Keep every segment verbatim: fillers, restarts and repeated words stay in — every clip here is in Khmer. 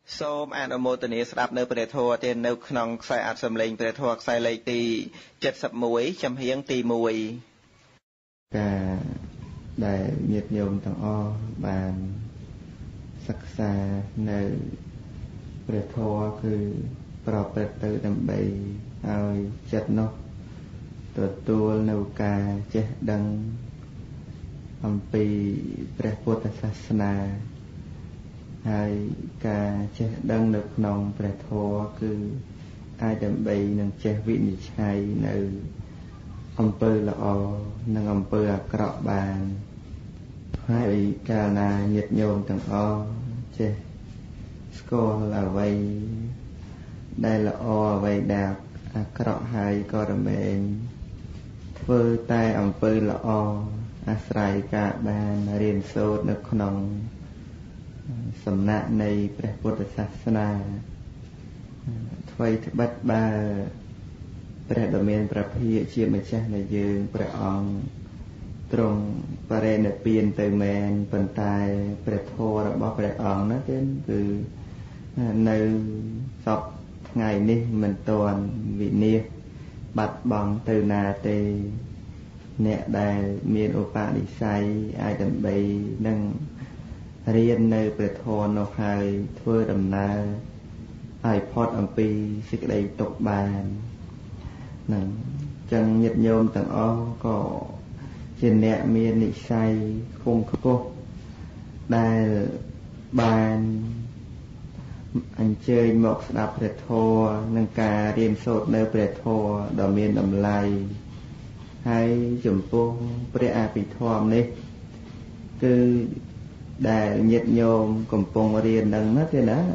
សូមអនុមោទនាស្ដាប់នៅព្រះធម៌ទៀតនៅក្នុងខ្សែអត្ថសម្លេងព្រះធម៌ខ្សែលេខទីเจ็ดสิบเอ็ดចំហៀងទីមួយការដែលញាតិញោមទាំងអស់បានសិក្សានៅព្រះធម៌គឺប្រព្រឹត្តទៅដើម្បីឲ្យចិត្តនោះទទួលនៅការចេះដឹងអំពីព្រះពុទ្ធសាសនាហើយការចេះដឹងនៅក្នុងព្រះធម៌គឺអាចដើម្បីនឹងចេះវិនិច្ឆ័យនៅអំពើល្អនិងអំពើអាក្រក់បានហើយកាលណាញាតិញោមទាំងអស់ចេះស្គាល់អ្វីដែលល្អអ្វីដែលអាក្រក់ហើយក៏រមែងធ្វើតែអំពើល្អអាស្រ័យការបានរៀនសូត្រនៅក្នុងសំណាក់នៃព្រះពុទ្ធសាសនាថ្មីត្បិតបើព្រះដ៏មានព្រះភិក្ខជាម្ចាស់នៃយើងព្រះអង្គទ្រង់បរិនិព្វានទៅមែនប៉ុន្តែព្រះធម៌របស់ព្រះអង្គនោះគឺនៅសពថ្ងៃនេះមិនទាន់វិនាសបាត់បង់ទៅណាទេអ្នកដែលមានឧបនិស្ស័យអាចដើម្បីនឹងរៀននៅព្រះធម៌នោះហើយធ្វើដំណើរឲ្យផុតអំពីសេចក្តីទុក្ខបាននឹងចឹងញាតិញោមទាំងអស់ក៏ជាអ្នកមាននិស្ស័យខ្ពង់ខ្ពស់ដែលបានអញ្ជើញមកស្ដាប់ព្រះធម៌និងការរៀនសូត្រនៅព្រះធម៌ដ៏មានតម្លៃហើយចំពោះព្រះអភិធម្មនេះគឺដែលញាតិញោមកំពុងរៀននឹងណាទេណា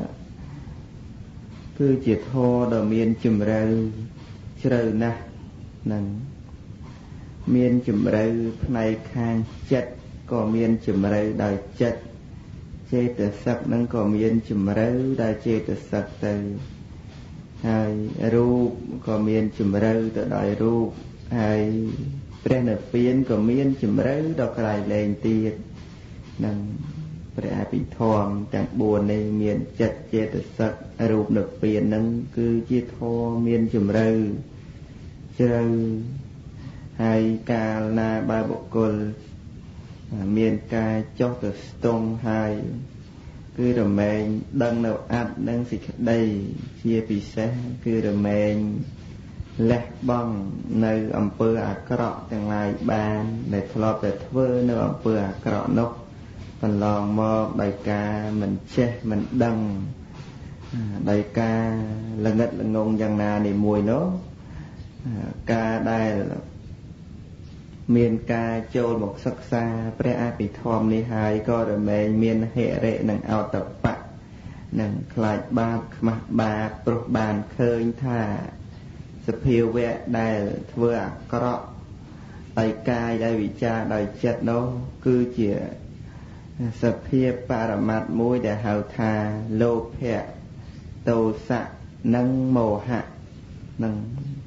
គឺជាធម៌ដ៏មានជំរឿជ្រៅណាស់នឹងមានជំរឿផ្នែកខាងចិត្តក៏មានជំរឿដោយចិត្តចេតសិកនឹងក៏មានជំរឿដោយចេតសិកទៅហើយរូបក៏មានជំរឿទៅដោយរូបហើយព្រះនិព្វានក៏មានជំរឿដល់ក្រៃលែងទៀតនឹងព្រះអភិធម្មទាំងបួននេះមានចិត្តចេតសិករូបនិព្វាននឹងគឺជាធម៌មានជំរឿជ្រៅហើយកាលណាបើបុគ្គលមានការចុះទៅស្ទង់ហើយគឺរមែងដឹងនៅអត្តនិងសេចក្តីជាពិសេសគឺរមែងលះបង់នៅអំពើអាក្រក់ទាំងឡាយបានដែលធ្លាប់តែធ្វើនៅអំពើអាក្រក់នោះកន្លងមកដោយការមិនចេះមិនដឹងដោយការល្ងិតល្ងងយ៉ាងណានេះមួយនោះការដែលមានការចូលមកសិក្សាព្រះអភិធម្មនេះហើយក៏រមែងមានហិរិនិងអតបៈនិងខ្លាចបាបខ្មាស់បាបព្រោះបានឃើញថាសភាវៈដែលធ្វើអាក្រក់ដោយកាយដោយវិចារដោយចិត្តនោះគឺជាសភាពបរមត្តមួយដែលហៅថាលោភៈទោសៈនិងមោហៈនឹង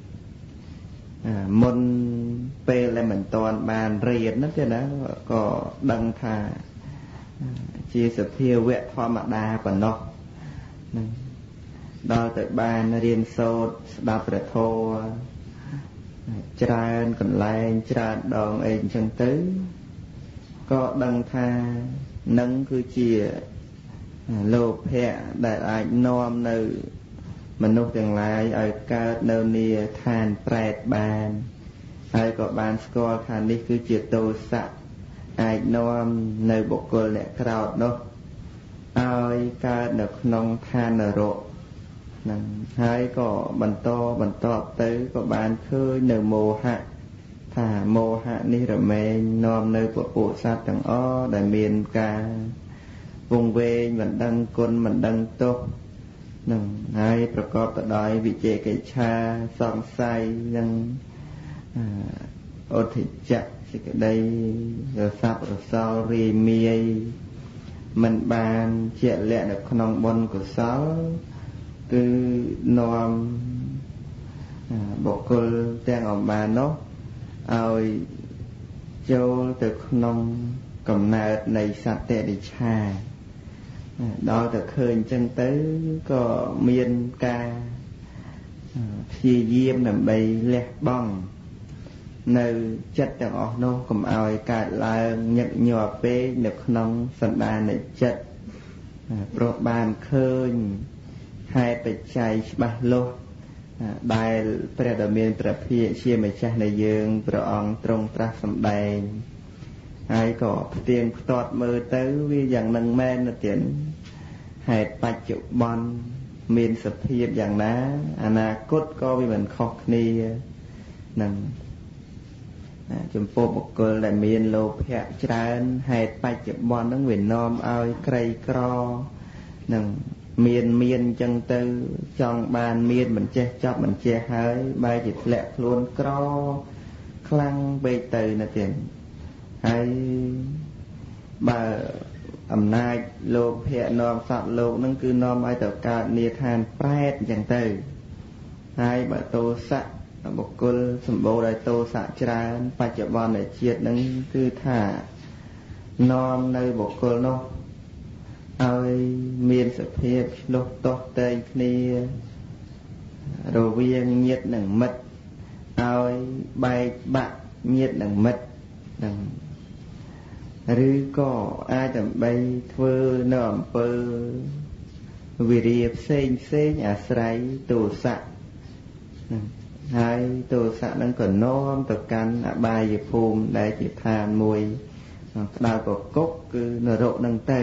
មុនពេលដែលមិនទាន់បានរៀនហ្នឹងទេណាក៏ដឹងថាជាសភាវៈធម្មតាប៉ុណ្ណោះនឹងដល់ទៅបានរៀនសូត្រស្ដាប់ព្រះធម៌ច្រើនកន្លែងច្រើនដងអីអញ្ចឹងទៅក៏ដឹងថានឹងគឺជាលោភៈដែលអាចនាំនៅមនុស្សទាំងឡាយឲ្យកើតនៅនាឋានប្រែតបានហើយក៏បានស្គាល់ថានេះគឺជាទោសៈអាចនាំនៅបុគ្គលអ្នកក្រោតនោះឲ្យកើតនៅក្នុងឋាននរកហ្នឹងហើយក៏បន្តបន្តទៅក៏បានឃើញនៅមោហៈថាមោហៈនេះរមែងនាំនៅពពួកសត្វទាំងអស់ដែលមានការវង្វេងមិនដឹងគុណមិនដឹងទោសនឹងហើយប្រកបទៅដោយវិជេកិច្ឆាសង្ស័យនិងអធិច្ចៈសេចក្តីរស័ព្ទរសល់រាយមាយមិនបានជាក់លាក់នៅក្នុងបុណ្យកុសលគឺនាំបុគ្គលទាំងអំបាននោះឲ្យចូលទៅក្នុងកំណើតនៃសត្វតិរិឆាដល់តែឃើញអញ្ចឹងទៅក៏មានការព្យាយាមដើម្បីលះបង់នៅចិត្តទាំងអស់នោះកុំឲ្យកើតឡើងញឹកញាប់ពេកនៅក្នុងសន្តាននៃចិត្តព្រោះបានឃើញហេតុបច្ច័យច្បាស់លាស់ដែលព្រះដ៏មានព្រះភិក្ខជាម្ចាស់នៃយើងព្រះអង្គទ្រង់ត្រាស់សម្ដែងហើយក៏ផ្ទៀងផ្ទាត់មើលទៅវាយ៉ាងនឹងមែនទៀតហេតុបច្ចុប្បន្នមានសភាពយ៉ាងណាអនាគតក៏វាមិនខុសគ្នានឹងចំពោះបុគ្គលដែលមានលោភៈច្រើនហេតុបច្ចុប្បន្នហ្នឹងវានាំឲ្យក្រីក្រនឹងមានមានអញ្ចឹងទៅចង់បានមានមិនចេះចប់មិនចេះហើយបែរជាធ្លាក់ខ្លួនក្រខ្លាំងពេកទៅណាទៀតហើយបើអំណាចលោភៈនាំសត្វលោកហ្នឹងគឺនាំឲ្យទៅកើតនាឋានប្រែតអញ្ចឹងទៅហើយបើទោសៈបុគ្គលសម្បូរដោយទោសៈច្រើនបច្ចុប្បន្នជាតិហ្នឹងគឺថានាំនៅបុគ្គលនោះឲ្យមានសភាពឆ្លុះទាស់តែងគ្នារវាងញាតិនិងមិត្តឲ្យបែកបាក់ញាតិនិងមិត្តនឹងឬក៏អាចដើម្បីធ្វើនៅអំពើវិរិយផ្សេងផ្សេងអាស្រ័យទោសៈហើយទោសៈនឹងក៏នាំទៅកាន់អបាយភូមិដែលជាឋានមួយក្តៅកគុកគឺនរកនឹងទៅ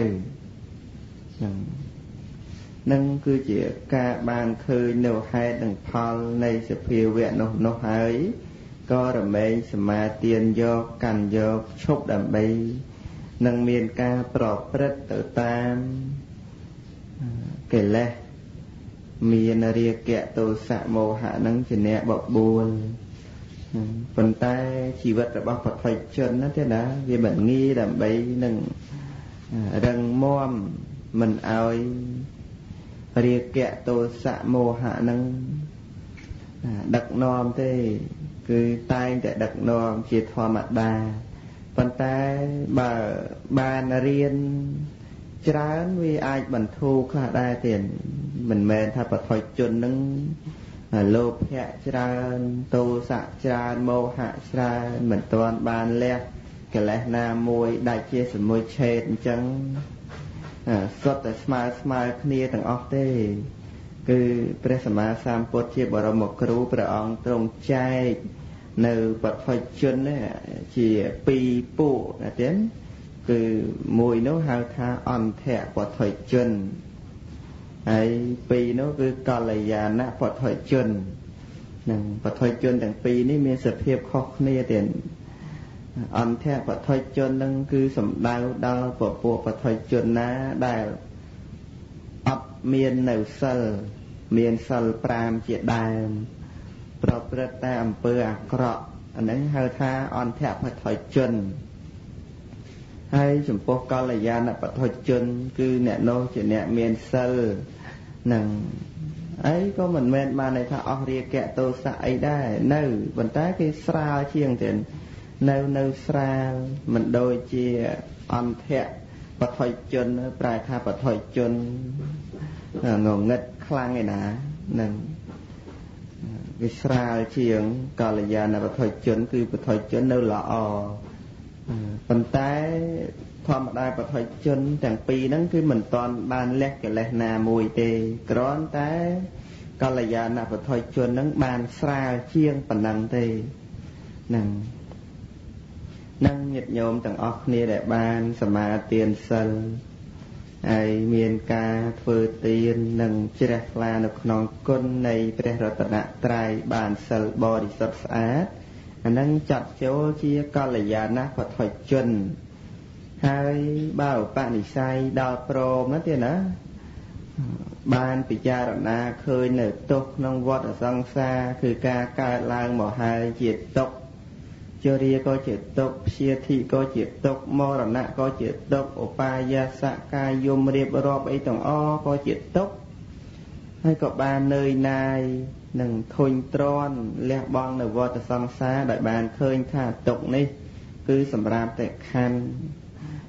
នឹងគឺជាការបានឃើញនៅហេតុនិងផលនៃសភាវៈនោះនោះហើយក៏រមែងសមាទានយកកាន់យកឈប់ដើម្បីនឹងមានការប្រព្រឹត្តទៅតាមកិលេសមានរាគៈទោសៈមោហៈនឹងជាអ្នកបបួលប៉ុន្តែជីវិតរបស់ពុទ្ធជនណាទេណាវាមិនងាយដើម្បីនឹងរឹងមាំមិនឲ្យរាគៈទោសៈមោហៈនឹងដឹកនាំទេគឺតែងតែដឹកនាំជាធម្មតាប៉ុន្តែបើបានរៀនច្រើនវាអាចបន្ធូរខ្លះដែរទៀតមិនមែនថាបឋិជននឹងលោភៈច្រើនទោសៈច្រើនមោហៈច្រើនមិនទាន់បានលះកិលេសណាមួយដាច់ជាសមុច្ឆេទអញ្ចឹងសុទ្ធតែស្មើស្មើគ្នាទាំងអស់ទេគឺព្រះសម្មាសម្ពុទ្ធជាបរមគ្រូព្រះអង្គទ្រង់ចែកនៅបឋិជនជាពីរពួកណាទៀតគឺមួយនោះហៅថាអន្តៈបឋិជនហើយពីរនោះគឺកល្យាណបឋិជននឹងបឋិជនទាំងពីរនេះមានសភាពខុសគ្នាទៀតអន្តៈបឋិជននឹងគឺសំដៅដល់ពពួកបឋិជនណាដែលអត់មាននៅសិលមានសិលប្រាំជាដើមប្រព្រឹត្តតែអំពើអាក្រក់អាហ្នឹងហៅថាអន្តៈបឋិជនហើយចំពោះកល្យាណបឋិជនគឺអ្នកនោះជាអ្នកមានសិលនឹងអីក៏មិនមែនបានន័យថាអស់រាគៈទោសៈអីដែរនៅប៉ុន្តែគេស្រាលជាងទៀតនៅនៅស្រាលមិនដូចជាអន្តៈបឋិជនប្រែថាបឋិជនងងឹតខ្លាំងឯណានឹងវាស្រាលជាងកល្យាណបឋិជនគឺបឋិជននៅល្អប៉ុន្តែធម្មតាបឋិជនទាំងពីរហ្នឹងគឺមិនតាន់បានលះកិលេសណាមួយទេគ្រាន់តែកល្យាណបឋិជនហ្នឹងបានស្រាលជាងប៉ុណ្ណឹងទេហ្នឹងនឹងញាតិញោមទាំងអស់គ្នាដែលបានសមាទានសិលហើយមានការធ្វើទាននិងជ្រះថ្លានៅក្នុងគុណនៃព្រះរតនត្រ័យបានសិលបរិសុទ្ធស្អាតអានឹងចាត់ចូលជាកល្យាណបឋិជនហើយបើឧបនិស្ស័យដល់ព្រមណាទៀតណាបានពិចារណាឃើញនៅទុក្ខក្នុងវដ្តសង្សារគឺការកើតឡើងមកហើយជាទុក្ខជរាក៏ជាទុក្ខព្យាធិក៏ជាទុក្ខមរណៈក៏ជាទុក្ខឧបាយាសៈកាយយមរៀបរាប់អីទាំងអស់ក៏ជាទុក្ខហើយក៏បាននឿយណាយនឹងធុញទ្រាន់លះបង់នៅវដ្តសង្សារដោយបានឃើញថាទុក្ខនេះគឺសម្រាប់តែខណ្ឌ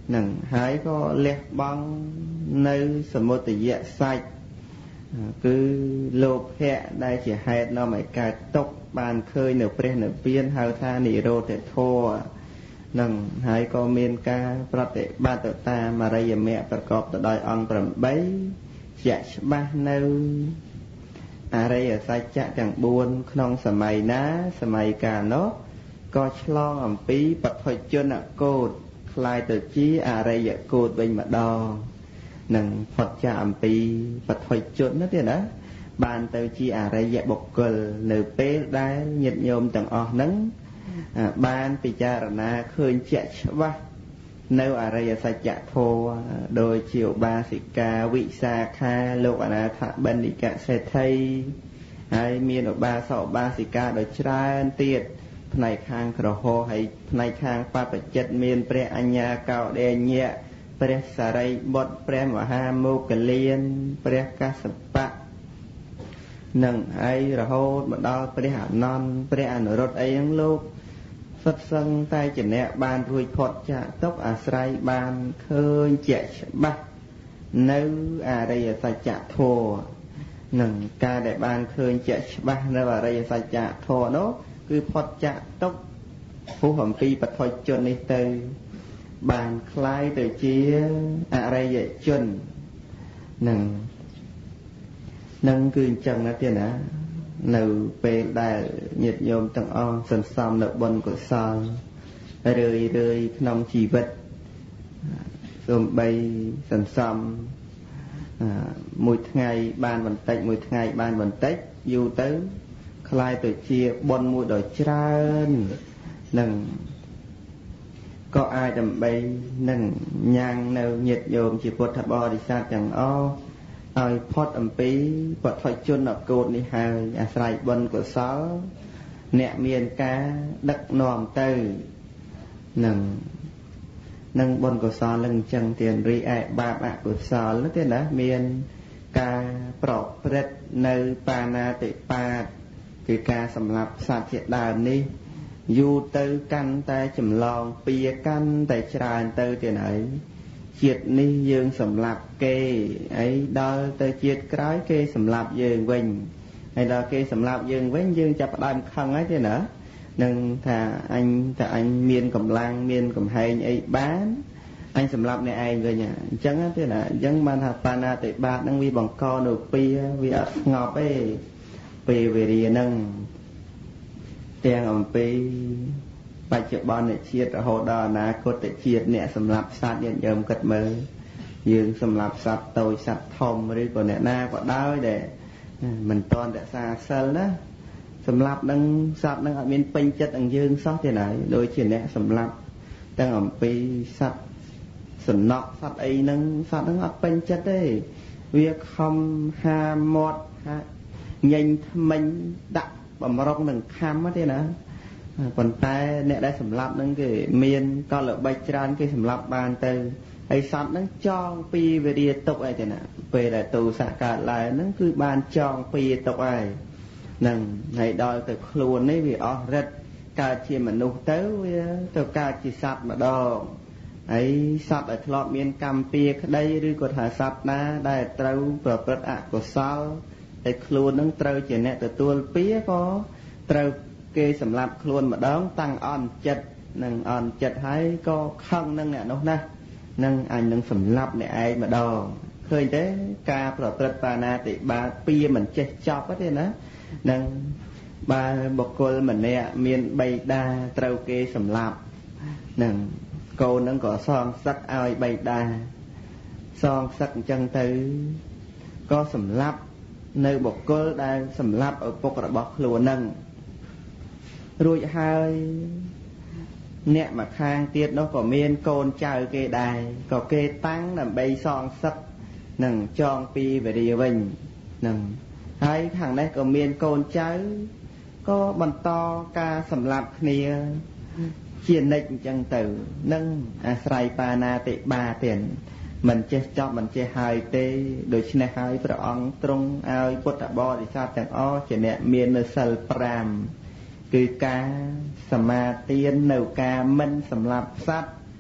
នឹងហើយក៏លះបង់នៅសមុទយៈសាច់គឺលោភៈដែលជាហេតុនាំឲ្យកើតទុក្ខបានឃើញនៅព្រះនិព្វានហៅថានិរោធធម៌នឹងហើយក៏មានការប្រតិបត្តិតាមអរិយមគ្គប្រកបទៅដោយអង្គប្រាំជាក់ច្បាស់នៅអរិយសច្ចៈទាំងបួនក្នុងសម័យណាសម័យកាលនោះក៏ឆ្លងអំពីបឋិជនគោតคล้ายទៅជាអរិយគោតវិញម្ដងនឹងផុតចាកអំពីបឋិជននោះទៀតណាបានទៅជាអរិយបុគ្គលនៅពេលដែលញាតិញោមទាំងអស់ហ្នឹងបានពិចារណាឃើញជាក់ច្បាស់នៅអរិយសច្ចធម៌ដោយជាឧបាសិកាវិសាខាលោកអនាថបណ្ឌិកសេដ្ឋីហើយមានឧបាសកឧបាសិកាដ៏ច្រើនទៀតផ្នែកខាងក្រហមហើយផ្នែកខាងបព្វជិតមានព្រះអញ្ញាកោដេញ្ញៈព្រះសារីបុត្រព្រះមហាមោគលានព្រះកស្សបៈនឹងហើយរហូតមកដល់ព្រះអនន្តព្រះអនុរុទ្ធអីហ្នឹងលោកសុទ្ធសឹងតែជាអ្នកបានរួចផុតចាកទុក្ខអាស្រ័យបានឃើញជាក់ច្បាស់នៅអរិយសច្ចធម៌នឹងការដែលបានឃើញជាក់ច្បាស់នៅអរិយសច្ចធម៌នោះគឺផុតចាកទុក្ខពុះអំពីបឋិជននេះទៅបានคล้ายទៅជាអរិយជននឹងនឹងគឺអញ្ចឹងណាទៀតណានៅពេលដែលញាតិញោមទាំងអស់សន្សំនៅបុណ្យកុសលរឿយរឿយក្នុងជីវិតសូម្បីសន្សំមួយថ្ងៃបានបន្តិចមួយថ្ងៃបានបន្តិចយូរទៅคล้ายទៅជាបុណ្យមួយដ៏ច្រើននឹងក៏អាចដើម្បីនឹងញ៉ាំងនៅញាតិញោមជាពុទ្ធបរិស័ទទាំងអស់ឲ្យផុតអំពីបឋិជនគោតនេះហើយអាស្រ័យបុណ្យកុសលអ្នកមានការដឹកនាំទៅនឹងនឹងបុណ្យកុសលនឹងអញ្ចឹងទៀតរីឯបាបអកុសលនោះទៀតណាមានការប្រព្រឹត្តនៅបាណាតិបាតគឺការសម្លាប់សត្វជាដើមនេះយូរទៅកាន់តែចម្លងពៀកាន់តែច្រើនទៅទៀតហើយជាតិនេះយើងសម្លាប់គេហើយដល់ទៅជាតិក្រោយគេសម្លាប់យើងវិញហើយដល់គេសម្លាប់យើងវិញយើងចាប់ផ្ដើមខឹងហើយទេណានឹងថាអញថាអញមានកម្លាំងមានកំហែងអីបានអញសម្លាប់អ្នកឯងវិញអញ្ចឹងទេណាអញ្ចឹងបានថាបាណាតិបាតនឹងវាបង្កនៅពៀវាអត់ស្ងប់ទេពេលវេលានឹងទាំងអំពីបច្ចុប្បន្នជាតិរហូតដល់អនាគតជាតិអ្នកសម្រាប់សត្វយើងយើងគិតមើលយើងសម្រាប់សត្វតូចសត្វធំឬក៏អ្នកណាក៏ដោយដែលមិនតន់រក្សាសិលណាសម្រាប់នឹងសត្វនឹងអត់មានពេញចិត្តនឹងយើងសោះទេណាដូចជាអ្នកសម្រាប់ទាំងអំពីសត្វសំណក់សត្វអីហ្នឹងសត្វហ្នឹងអត់ពេញចិត្តទេវាខំហាមាត់ហាញញថ្មិញដាក់បំរុងនឹងខំទេណាប៉ុន្តែអ្នកដែលសម្លាប់ហ្នឹងគេមានកលល្បិចច្រើនគេសម្លាប់បានទៅហើយសត្វហ្នឹងចងពីវិរិយទុកអីទេណាពេលដែលទូសៈកើតឡើងហ្នឹងគឺបានចងពីទុកហើយហ្នឹងហើយដល់ទៅខ្លួននេះវាអស់រិទ្ធកើតជាមនុស្សទៅវាទៅកើតជាសត្វម្ដងហើយសត្វដែលធ្លាប់មានកម្មពៀក្តីឬក៏ថាសត្វណាដែលត្រូវប្រព្រឹត្តអកុសលតែខ្លួនហ្នឹងត្រូវជាអ្នកទទួលពៀក៏ត្រូវគេសម្លាប់ខ្លួនម្ដងតាំងអន់ចិត្តនឹងអន់ចិត្តហើយក៏ខឹងនឹងអ្នកនោះណានឹងអញនឹងសម្លាប់អ្នកឯងម្ដងឃើញទេការប្រព្រឹត្តបាណាតិបាតពៀមិនចេះចប់ទេណានឹងបើបុគ្គលម្នាក់មានបិតាត្រូវគេសម្លាប់នឹងកូននឹងក៏សងសឹកឲ្យបិតាសងសឹកអញ្ចឹងទៅក៏សម្លាប់នៅបុគ្គលដែលសម្លាប់ឪពុករបស់ខ្លួននឹងរួចហើយអ្នកមកខាងទៀតនោះក៏មានកូនចៅគេដែរក៏គេតាំងដើម្បីសងសឹកនឹងចងពីវេរាវិញនឹងហើយខាងនេះក៏មានកូនចៅក៏បន្តការសម្លាប់គ្នាជានិច្ចអញ្ចឹងទៅនឹងអាស្រ័យបាណាតិបាទៀតមិនចេះចប់មិនចេះហើយទេដូច្នេះហើយព្រះអង្គទ្រង់ឲ្យពុទ្ធបរិស័ទទាំងអស់ជាអ្នកមាននៅសិលប្រាំគឺការសមាទាននៅការមិនសម្លាប់សត្វ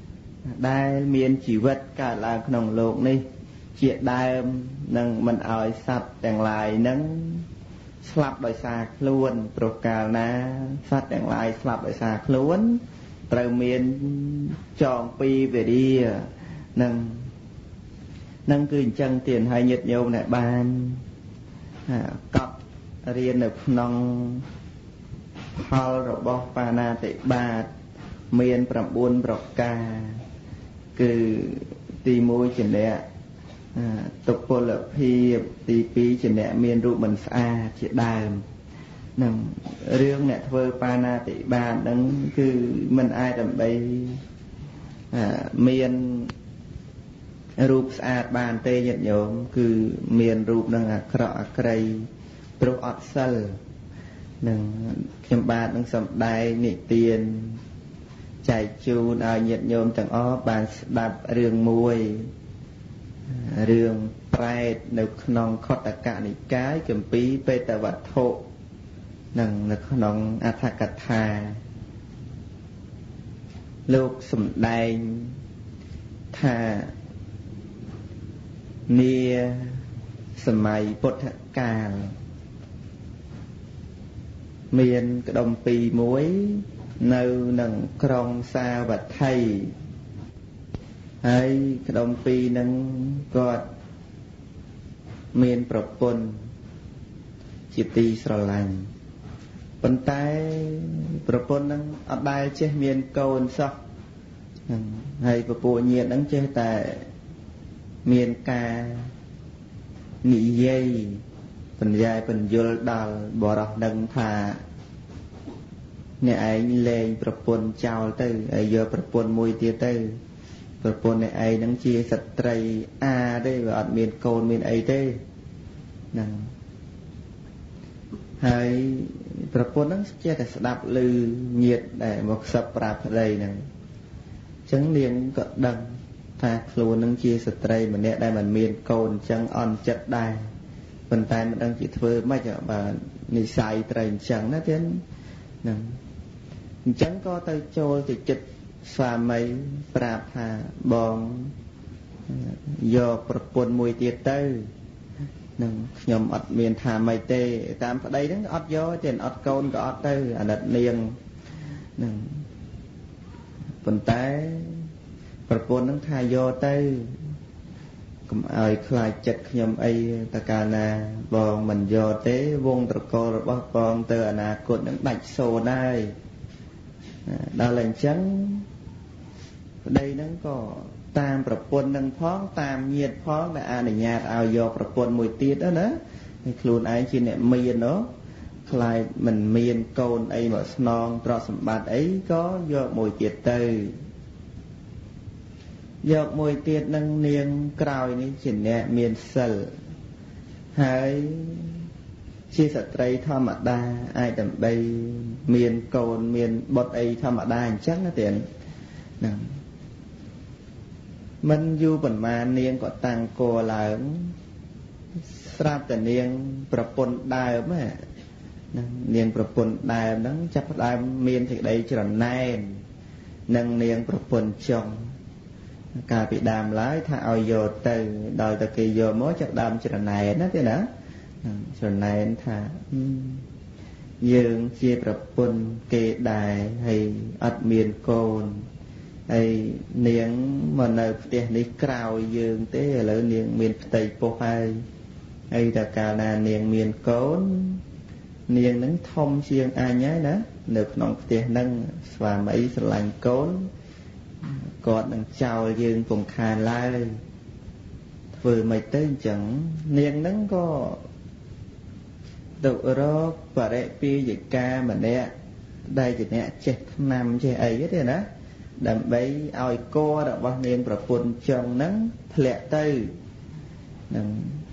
ដែលមានជីវិតកើតឡើងក្នុងលោកនេះជាដើមនឹងមិនឲ្យសត្វទាំងឡាយនឹងស្លាប់ដោយសារខ្លួនព្រោះកាលណាសត្វទាំងឡាយស្លាប់ដោយសារខ្លួនត្រូវមានចងពីវេរានឹងនឹងគឺអញ្ចឹងទៀតហើយញាតិញោមដែលបានកត់រៀននៅក្នុងផលរបស់បាណាតិបាតមានប្រាំបួនប្រការគឺទីមួយជាអ្នកទុពលភាពទីពីរជាអ្នកមានរូបមិនស្អាតជាដើមនឹងរឿងអ្នកធ្វើបាណាតិបាតហ្នឹងគឺមិនអាចដើម្បីមានរូបស្អាតបានទេញាតិញោមគឺមានរូបនឹងអាក្រក់អាក្រៃព្រោះអត់សិលនឹងខ្ញុំបាទនឹងសំដែងនិទានចែកជូនឲ្យញាតិញោមទាំងអស់បានស្ដាប់រឿងមួយរឿងប្រែតនៅក្នុងខត្តកនិកាយគម្ពីរបេតវត្ថុនឹងនៅក្នុងអដ្ឋកថាលោកសំដែងថានាសម័យពុទ្ធកាលមានក្ដុំពីរមួយនៅនឹងក្រុងសាវត្ថីហើយក្ដុំពីរនឹងគាត់មានប្រពន្ធជាទីស្រឡាញ់ប៉ុន្តែប្រពន្ធនឹងអត់ដែលចេះមានកូនសោះហើយពពួកញាតិនឹងចេះតែមានការនិយាយបញ្ញែបញ្យលដល់បរិសុទ្ធនឹងថាអ្នកឯងលែងប្រពន្ធចោលទៅហើយយកប្រពន្ធមួយទៀតទៅប្រពន្ធអ្នកឯងនឹងជាស្ត្រីអាទេវាអត់មានកូនមានអីទេហ្នឹងហើយប្រពន្ធនឹងចេះតែស្ដាប់ឮញាតិដែលមកខ្សឹបប្រាប់ប្តីហ្នឹងអញ្ចឹងនាងក៏ដឹងថាខ្លួននឹងជាស្ត្រីម្នាក់ដែលមិនមានកូនអញ្ចឹងអន់ចិត្តដែរប៉ុន្តែមិនដឹងជាធ្វើម៉េចបើនិស័យត្រូវអញ្ចឹងណាទៀតហ្នឹងអញ្ចឹងក៏ទៅចូលទៅចិត្តស្វាមីប្រាប់ថាបងយកប្រពន្ធមួយទៀតទៅនឹងខ្ញុំអត់មានថាម៉េចទេតាមប្តីហ្នឹងអត់យកទេអត់កូនក៏អត់ទៅអាណិតនាងនឹងប៉ុន្តែប្រពន្ធហ្នឹងថាយកទៅកុំឲ្យខ្លាចចិត្តខ្ញុំអីតកាលណាបងមិនយកទេវងត្រកូលរបស់បងទៅអនាគតនឹងដាច់សូន្យហើយដល់តែអញ្ចឹងប្តីហ្នឹងក៏តាមប្រពន្ធនឹងផងតាមញាតិផងដែលអនុញ្ញាតឲ្យយកប្រពន្ធមួយទៀតណាហើយខ្លួនឯងជាអ្នកមានណោះខ្លាចមិនមានកូនអីមកស្នងទ្រព្យសម្បត្តិអីក៏យកមួយទៀតទៅយកមួយទៀតនឹងនាងក្រោយនេះជាអ្នកមានសិលហើយជាស្ត្រីធម្មតាអាចដើម្បីមានកូនមានបុត្រអីធម្មតាអញ្ចឹងណាទៀតហ្នឹងមិនយូរប៉ុន្មាននាងក៏តាំងគោឡើងស្រាប់តែនាងប្រពន្ធដើមហ្នឹងនាងប្រពន្ធដើមហ្នឹងចាប់ផ្ដើមមានសេចក្តីច្រណែននឹងនាងប្រពន្ធចុងកាលពីដើមឡើយថាឲ្យយកទៅដល់តែគេយកមកចាប់ដើមច្រណែនណាទេណាច្រណែនថាយើងជាប្រពន្ធគេដែរហើយអត់មានកូនហើយនាងមកនៅផ្ទះនេះក្រោយយើងទេឥឡូវនាងមានផ្ទៃពោះហើយហើយតែកាលណានាងមានកូននាងនឹងធំជាងអញហើយណានៅក្នុងផ្ទះហ្នឹងស្វាមីស្រឡាញ់កូនគាត់នឹងចោលយើងពុំខានឡើយធ្វើមិនទៅអញ្ចឹងនាងហ្នឹងក៏ទៅរកបរិពាយិកាម្នាក់ដែលជាអ្នកចេះថ្នាំចេះអីទេណាដើម្បីឲ្យគររបស់នាងប្រពន្ធចុងហ្នឹងធ្លាក់ទៅហ្នឹង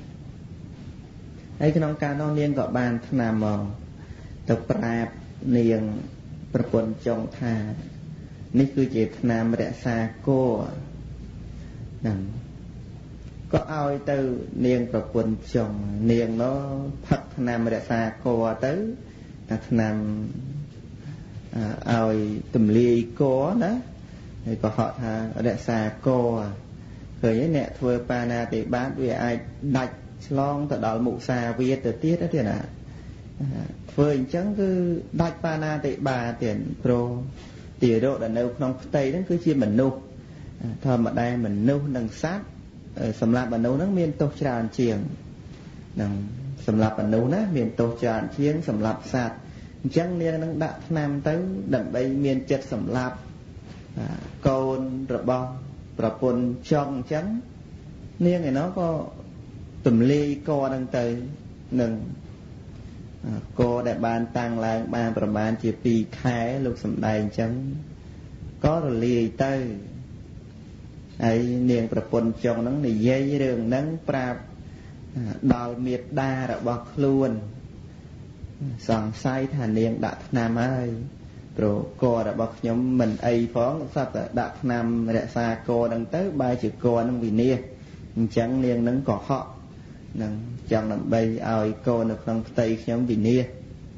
ហើយក្នុងការនោះនាងក៏បានថ្នាំមកទៅប្រាប់នាងប្រពន្ធចុងថានេះគឺជាថ្នាំរក្សាគរហ្នឹងក៏ឲ្យទៅនាងប្រពន្ធចុងនាងនោះផឹកថ្នាំរក្សាគរទៅតែថ្នាំឲ្យទម្លាយគរណាហើយក៏ហត់ថារក្សាកឃើញអ្នកធ្វើបាណាតិបាតវាអាចដាច់ឆ្លងទៅដល់មុសាវាទៅទៀតទេណាធ្វើអញ្ចឹងគឺដាច់បាណាតិបាតទៀតព្រោះទារកដែលនៅក្នុងផ្ទៃហ្នឹងគឺជាមនុស្សធម្មតាមនុស្សនិងសត្វសម្រាប់មនុស្សហ្នឹងមានទោសច្រើនជាងហ្នឹងសម្រាប់មនុស្សណាមានទោសច្រើនជាងសម្រាប់សត្វអញ្ចឹងនាងនឹងដាក់ថ្នាំទៅដើម្បីមានចិត្តសម្លាប់កូនរបស់ប្រពន្ធចង់អញ្ចឹងនាងឯណោះក៏ទម្លាយកហ្នឹងទៅនឹងកដែលបានតាំងឡើងបានប្រមាណជាពីរខែលោកសំដែងអញ្ចឹងក៏រលាយទៅហើយនាងប្រពន្ធចង់ហ្នឹងនិយាយរឿងហ្នឹងប្រាប់ដល់មេត្តារបស់ខ្លួនសង្ស័យថានាងដាក់ថ្នាំហើយព្រោះករបស់ខ្ញុំមិនអីផងសត្វតែដាក់ថ្នាំរក្សាកហ្នឹងទៅបែរជាកហ្នឹងវិនាសអញ្ចឹងនាងហ្នឹងក៏ហក់នឹងចង់ដើម្បីឲ្យកូននៅក្នុងផ្ទៃខ្ញុំវិនាស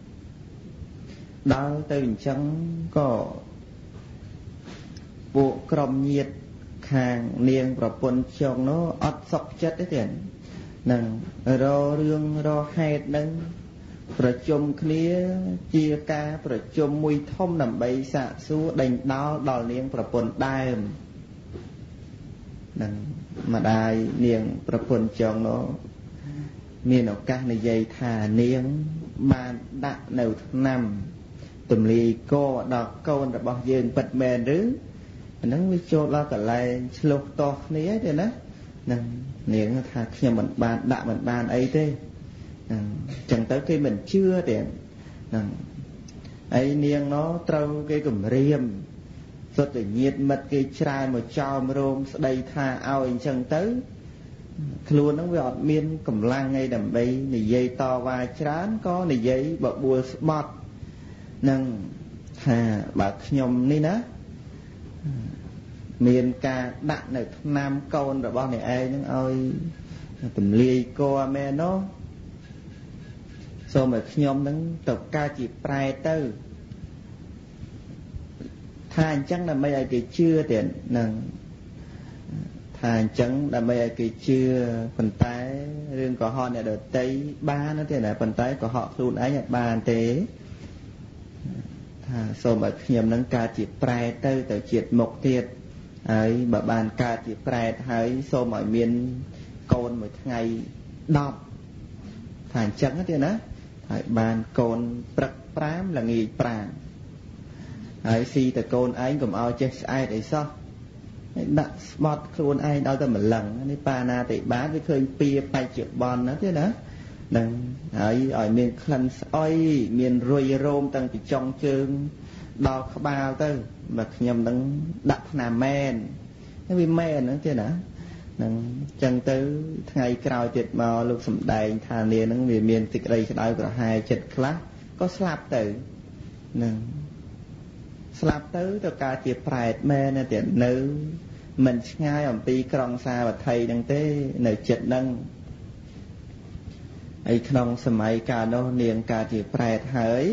ដល់ទៅអញ្ចឹងក៏ពួកក្រុមញាតិខាងនាងប្រពន្ធចុងនោះអត់សុខចិត្តទេទៀតនឹងររឿងរហេតុនឹងប្រជុំគ្នាជាការប្រជុំមួយធំដើម្បីសាកសួរដេញដោលដល់នាងប្រពន្ធដើមនឹងម្ដាយនាងប្រពន្ធចុងនោះមានឱកាសនិយាយថានាងបានដាក់នៅថ្នាំទម្លាយកដល់កូនរបស់យើងពិតមែនឬអាហ្នឹងវាចូលដល់កន្លែងឆ្លុះតោះគ្នាទេណានឹងនាងថាខ្ញុំមិនបានដាក់មិនបានអីទេហ្នឹងអញ្ចឹងទៅគេមិនជឿទេហ្នឹងហើយនាងនោះត្រូវគេគំរាមសុទ្ធតែញាតិមិត្តគេច្រើនមកចោមរោមស្ដីថាឲ្យអញ្ចឹងទៅខ្លួនហ្នឹងវាអត់មានកម្លាំងអីដើម្បីនិយាយតវ៉ាច្រើនក៏និយាយបបួលស្បត់នឹងថាបើខ្ញុំនេះណាមានការដាក់នៅថ្នាំកូនរបស់អ្នកឯងហ្នឹងឲ្យទម្លាយកមែននោះសូមឲ្យខ្ញុំហ្នឹងទៅកើតជាប្រែទៅថាអញ្ចឹងដើម្បីឲ្យគេជឿទៀតនឹងថាអញ្ចឹងដើម្បីឲ្យគេជឿប៉ុន្តែរឿងកុហកអ្នកដតីបានទេណាប៉ុន្តែកុហកខ្លួនឯងអត់បានទេថាសូមឲ្យខ្ញុំនឹងកើតជាប្រែទៅទៅជាតិមុខទៀតហើយបើបានកើតជាប្រែតហើយសូមឲ្យមានកូនមួយថ្ងៃដប់ថាអញ្ចឹងទេណាហើយបានកូនព្រឹកប្រាំល្ងាចប្រាំហើយស៊ីតែកូនឯងកុំឲ្យចេះស្អែកអីសោះដាក់ស្បត់ខ្លួនឯងដល់តែម្លឹងនេះបាណាតិបាតវាឃើញពីបច្ចុប្បន្នណាទេណានឹងហើយឲ្យមានក្លិនស្អុយមានរុយរោមតាំងពីចុងជើងដល់ក្បាលទៅបើខ្ញុំនឹងដាក់ថ្នាំមែនវាមែនហ្នឹងទេណានឹងចឹងទៅថ្ងៃក្រោយទៀតមកលោកសំដែងថានាងហ្នឹងវាមានសេចក្តីក្តៅក្រហាយចិត្តខ្លះក៏ស្លាប់ទៅនឹងស្លាប់ទៅទៅកើតជាប្រែតមែនទេនៅមិនឆ្ងាយអំពីក្រុងសាវត្ថីហ្នឹងទេនៅចិត្តហ្នឹងហើយក្នុងសម័យកាលនោះនាងកើតជាប្រែតហើយ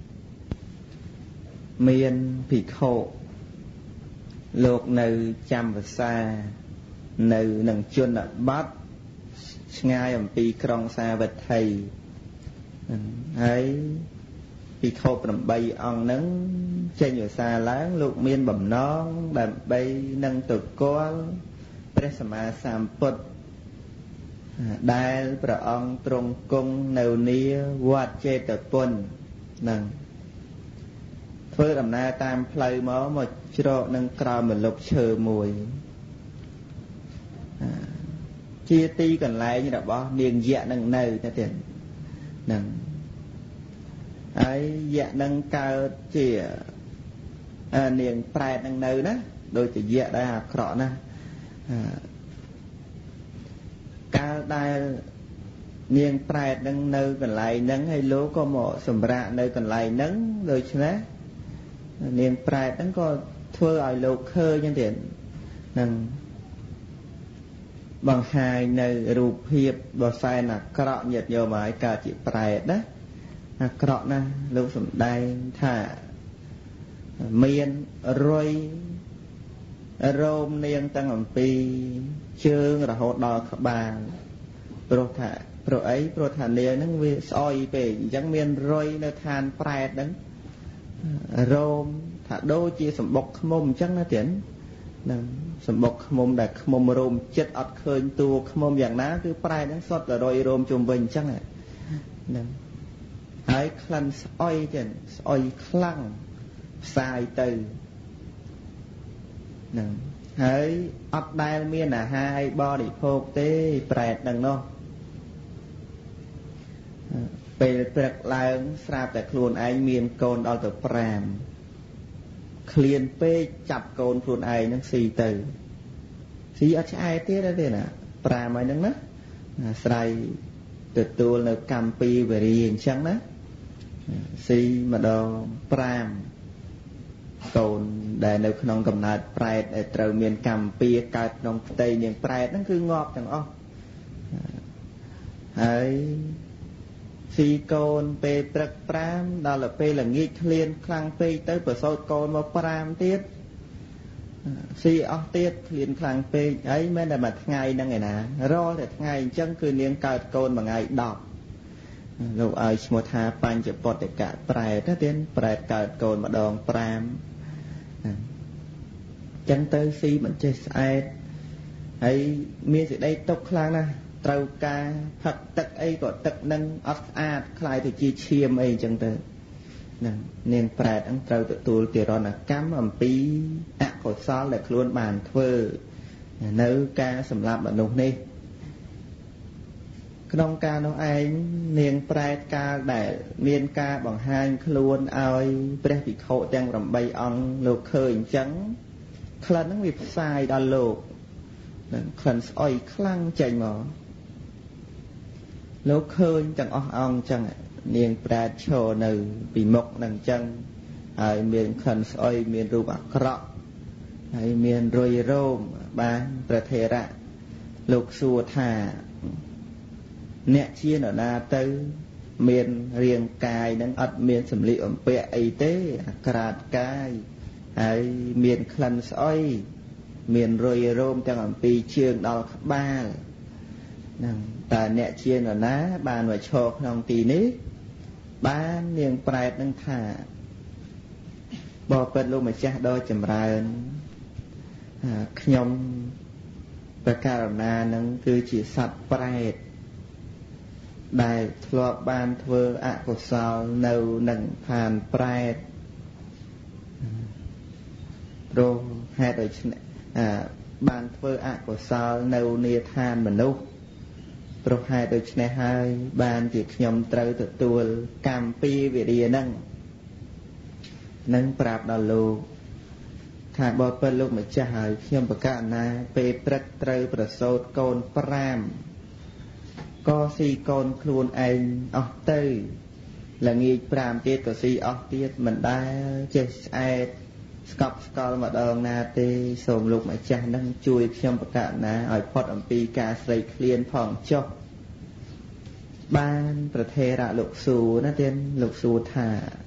មានភិក្ខុលោកនៅចាំវសានៅនឹងជនបទឆ្ងាយអំពីក្រុងសាវត្ថីហើយភិក្ខុប្រាំបីអង្គហ្នឹងចេញវសាឡើងលោកមានបំណងដើម្បីនឹងទៅគាល់ព្រះសម្មាសម្ពុទ្ធដែលព្រះអង្គទ្រង់គង់នៅនីវត្តចេតពុនហ្នឹងធ្វើដំណើរតាមផ្លូវមកមកជ្រកនឹងក្រោមម្លប់ឈើមួយជាទីកន្លែងរបស់នាងយក្សនឹងនៅទៅទៀតហ្នឹងហើយយក្សនឹងកើតជានាងប្រែតនឹងនៅណាដូចជាយក្សដែរអាក្រក់ណាកាលដែលនាងប្រែតនឹងនៅកន្លែងហ្នឹងហើយលោកក៏មកសម្រាកនៅកន្លែងហ្នឹងដូច្នេះនាងប្រែតហ្នឹងក៏ធ្វើឲ្យលោកឃើញហ្នឹងទៀតនឹងបង្ហាញនៅរូបភាពដ៏សែនអាក្រក់ញាតិញោមហើយកើតជាប្រែតណាអាក្រក់ណាស់លោកសំដែងថាមានរុយរោមនាងទាំងអំពីជើងរហូតដល់ក្បាលព្រោះថាព្រោះអីព្រោះថានាងហ្នឹងវាស្អុយពេកអញ្ចឹងមានរុយនៅឋានប្រែតហ្នឹងរោមថាដូចជាសម្បុកឃ្មុំអញ្ចឹងណាទៀតហ្នឹងសម្បុកឃ្មុំដែលឃ្មុំរោមចិត្តអត់ឃើញតួឃ្មុំយ៉ាងណាគឺប្រែតហ្នឹងសុទ្ធតែរុយរោមជុំវិញអញ្ចឹងហ្នឹងហើយក្លិនស្អុយទៀតស្អុយខ្លាំងផ្សាយទៅហ្នឹងហើយអត់ដែលមានអាហារឲ្យបរិភោគទេប្រែតហ្នឹងនោះពេលព្រឹកឡើងស្រាប់តែខ្លួនឯងមានកូនដល់ទៅប្រាំឃ្លានពេកចាប់កូនខ្លួនឯងហ្នឹងស៊ីទៅស៊ីអត់ឆ្អែតទៀតទេណាប្រាំហើយហ្នឹងណាអាស្រ័យទទួលនៅកម្មពីវេរីអញ្ចឹងណាស៊ីម្ដងប្រាំកូនដែលនៅក្នុងកំណើតប្រែតដែលត្រូវមានកម្មពីកើតក្នុងផ្ទៃនាងប្រែតហ្នឹងគឺងាប់ទាំងអស់ហើយស៊ីកូនពេលព្រឹកប្រាំដល់ទៅពេលល្ងាចឃ្លានខ្លាំងពេកទៅប្រសូតកូនមកប្រាំទៀតស៊ីអស់ទៀតឃ្លានខ្លាំងពេកហើយមិនតែមួយថ្ងៃហ្នឹងឯណារាល់តែថ្ងៃអញ្ចឹងគឺនាងកើតកូនមួយថ្ងៃដប់លោកឲ្យឈ្មោះថាបញ្ចពតកៈប្រែតណាទៀតប្រែតកើតកូនម្ដងប្រាំអញ្ចឹងទៅស៊ីមិនចេះស្អែតហើយមានសេចក្តីទុកខ្លាំងណាស់ត្រូវការផឹកទឹកអីក៏ទឹកនឹងអត់ស្អាតคล้ายទៅជាឈាមអីអញ្ចឹងទៅហ្នឹងនាងប្រែតហ្នឹងត្រូវទទួលទារណកម្មអំពីអកុសលដែលខ្លួនបានធ្វើនៅការសម្លាប់មនុស្សនេះក្នុងការនោះឯងនាងប្រែតកាលដែលមានការបង្ហាញខ្លួនឲ្យព្រះភិក្ខុទាំងeightអង្គលោកឃើញអញ្ចឹងក្លិនហ្នឹងវាផ្សាយដល់លោកនឹងក្លិនស្អុយខ្លាំងចេញមកលោកឃើញទាំងអស់អង្គអញ្ចឹងនាងប្រែតឈរនៅពីមុខនឹងអញ្ចឹងហើយមានក្លិនស្អុយមានរូបអាក្រក់ហើយមានរុយរោមបានព្រះថេរៈលោកសួរថាអ្នកជានរណាទៅមានរាងកាយនឹងអត់មានសម្លៀកបំពាក់អីទេអាក្រាតកាយហើយមានក្លិនស្អុយមានរុយរោមទាំងអំពីជើងដល់ក្បាលហ្នឹងតើអ្នកជានរណាបានមកឈរក្នុងទីនេះបាននាងប្រែតនឹងថាបបិទ្ធលោកម្ចាស់ដ៏ចម្រើនខ្ញុំប្រការណានឹងគឺជាសត្វប្រែតដែលធ្លាប់បានធ្វើអកុសលនៅនឹងឋានប្រែតព្រោះហេតុដូច្នេះបានធ្វើអកុសលនៅនាឋានមនុស្សព្រោះហេតុដូច្នេះហើយបានជាខ្ញុំត្រូវទទួលកម្មពីវិរិយនឹងនឹងប្រាប់ដល់លោកថាបបិទ្ធលោកម្ចាស់ហើយខ្ញុំប្រកាសណាពេលព្រឹកត្រូវប្រសូតកូនប្រាំក៏ស៊ីកូនខ្លួនឯងអស់ទៅល្ងាចប្រាំទៀតក៏ស៊ីអស់ទៀតមិនដែលចេះស្អែតស្កប់ស្កល់ម្ដងណាទេសូមលោកម្ចាស់នឹងជួយខ្ញុំប្រកាសណាឲ្យផុតអំពីការស្រេកឃ្លានផងចុះបានប្រធេរៈលោកសួរណាទៀតលោកសួរថា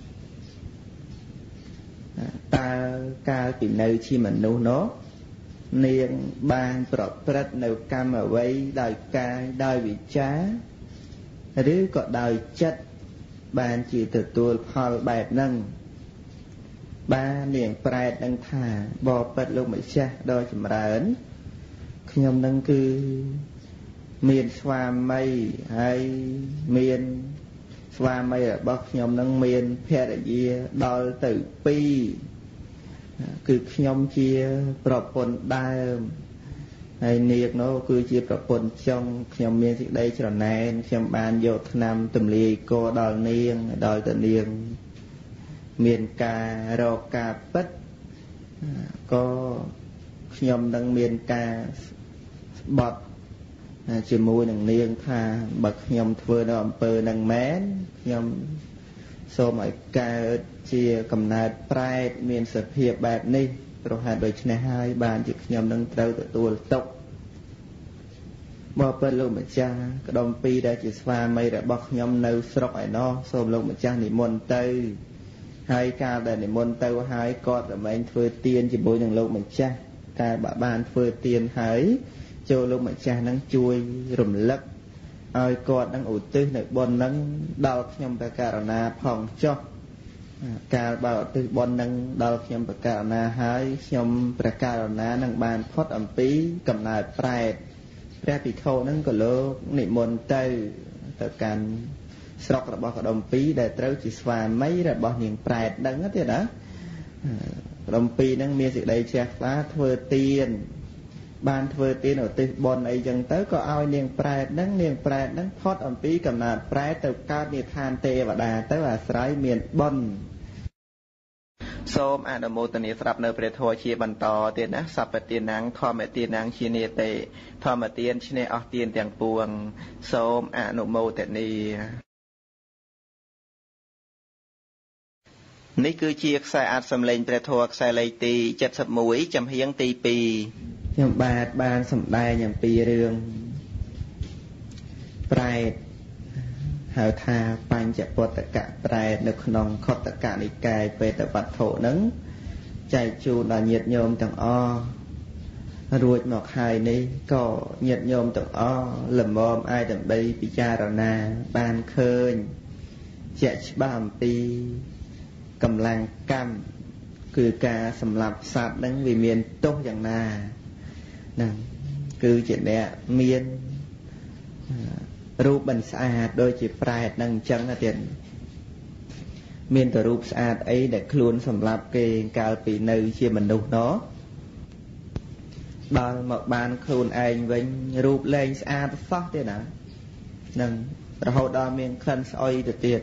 តើកាលពីនៅជាមនុស្សនោះនាងបានប្រព្រឹត្តនៅកម្មអ្វីដោយកាយដោយវិចារឬក៏ដោយចិត្តបានជាទទួលផលបែបហ្នឹងបាននាងប្រែតនឹងថាបបិទ្ធលោកម្ចាស់ដ៏ចម្រើនខ្ញុំនឹងគឺមានស្វាមីហើយមានស្វាមីរបស់ខ្ញុំនឹងមានភរិយាដល់ទៅពីរគឺខ្ញុំជាប្រពន្ធដើមហើយនាងនោះគឺជាប្រពន្ធចុងខ្ញុំមានសេចក្តីច្រណែនខ្ញុំបានយកថ្នាំទម្លាយកដល់នាងដល់ទៅនាងមានការរកការពិតក៏ខ្ញុំនឹងមានការស្បត់ជាមួយនឹងនាងថាបើខ្ញុំធ្វើនៅអំពើនឹងមែនខ្ញុំសូមឲ្យកើតជាកំណើតប្រែតមានសភាពបែបនេះព្រោះហេតុដូច្នេះហើយបានជាខ្ញុំនឹងត្រូវទទួលទុក្ខបបិទ្ធលោកម្ចាស់ក្ដុំពីរដែលជាស្វាមីរបស់ខ្ញុំនៅស្រុកឯណោះសូមលោកម្ចាស់និមន្តទៅហើយកាលដែលនិមន្តទៅហើយគាត់រមែងធ្វើទានជាមួយនឹងលោកម្ចាស់ការបាក់បានធ្វើទានហើយចូលលោកម្ចាស់នឹងជួយរំលឹកឲ្យគាត់នឹងឧទ្ទិសនៅបុណ្យនឹងដល់ខ្ញុំព្រះករុណាផងចុះកាលបើឧទ្ទិសបុណ្យនឹងដល់ខ្ញុំព្រះករុណាហើយខ្ញុំព្រះករុណានឹងបានផុតអំពីកំណើតប្រែតព្រះភិក្ខុនឹងក៏លោកនិមន្តទៅទៅកាន់ស្រុករបស់កដុម្ពីដែលត្រូវជាស្វាមីរបស់នាងប្រែតដឹងទៀតណាកដុម្ពីនឹងមានសេចក្តីជ្រះថ្លាធ្វើទានបានធ្វើទានឧទ្ទិសបុណ្យអីចឹងទៅក៏ឲ្យនាងប្រែតនឹងនាងប្រែតនឹងផុតអំពីកំណើតប្រែតទៅកើតនិឋានទេវតាទៅអាស្រ័យមានបុណ្យសូមអនុមោទនាស្រាប់នៅព្រះធម៌ជាបន្តទៀតណាសព្វទានាងធម្មទានាងជានេតិធម្មទានឈ្នះអស់ទានទាំងពួងសូមអនុមោទនានេះគឺជាខ្សែអាចសំឡេងព្រះធម៌ខ្សែលេខទីเจ็ดสิบเอ็ดចំហៀងទីtwo ខ្ញុំបាទបានសម្ដែងអំពីរឿងប្រែតហៅថាបញ្ចពតកៈប្រែតនៅក្នុងខត្តកនិកាយបេតវត្ថុនឹងចែកជូនដល់ញាតិញោមទាំងអស់រួចមកហើយនេះក៏ញាតិញោមទាំងអស់លំមអាចដើម្បីពិចារណាបានឃើញជាក់ច្បាស់អំពីកម្លាំងកម្មគឺការសម្លាប់សត្វនឹងវាមានទោសយ៉ាងណាហ្នឹងគឺជាអ្នកមានរូបមិនស្អាតដូចជាប្រែតនឹងអញ្ចឹងទៀតមានតែរូបស្អាតអីដែលខ្លួនសម្លាប់គេកាលពីនៅជាមនុស្សណោះដល់មកបានខ្លួនឯងវិញរូបលែងស្អាតសោះទៀតណានឹងរហូតដល់មានក្លិនស្អុយទៅទៀត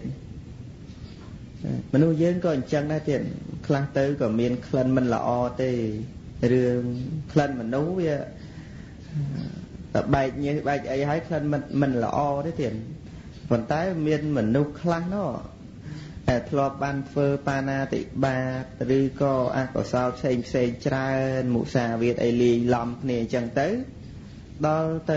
មនុស្សយើងក៏អញ្ចឹងដែរទៀតខ្លះទៅក៏មានក្លិនមិនល្អទេរឿងក្លិនមនុស្សវាតែបែកញើសបែកអីហើយក្លិនមិនមិនល្អទេទៀតប៉ុន្តែមានមនុស្សខ្លះណោះតែធ្លាប់បានធ្វើបាណាតិបាតឬក៏អកុសលផ្សេងផ្សេងច្រើនមុសាវាទអីលាយឡំគ្នាអញ្ចឹងទៅដល់ទៅ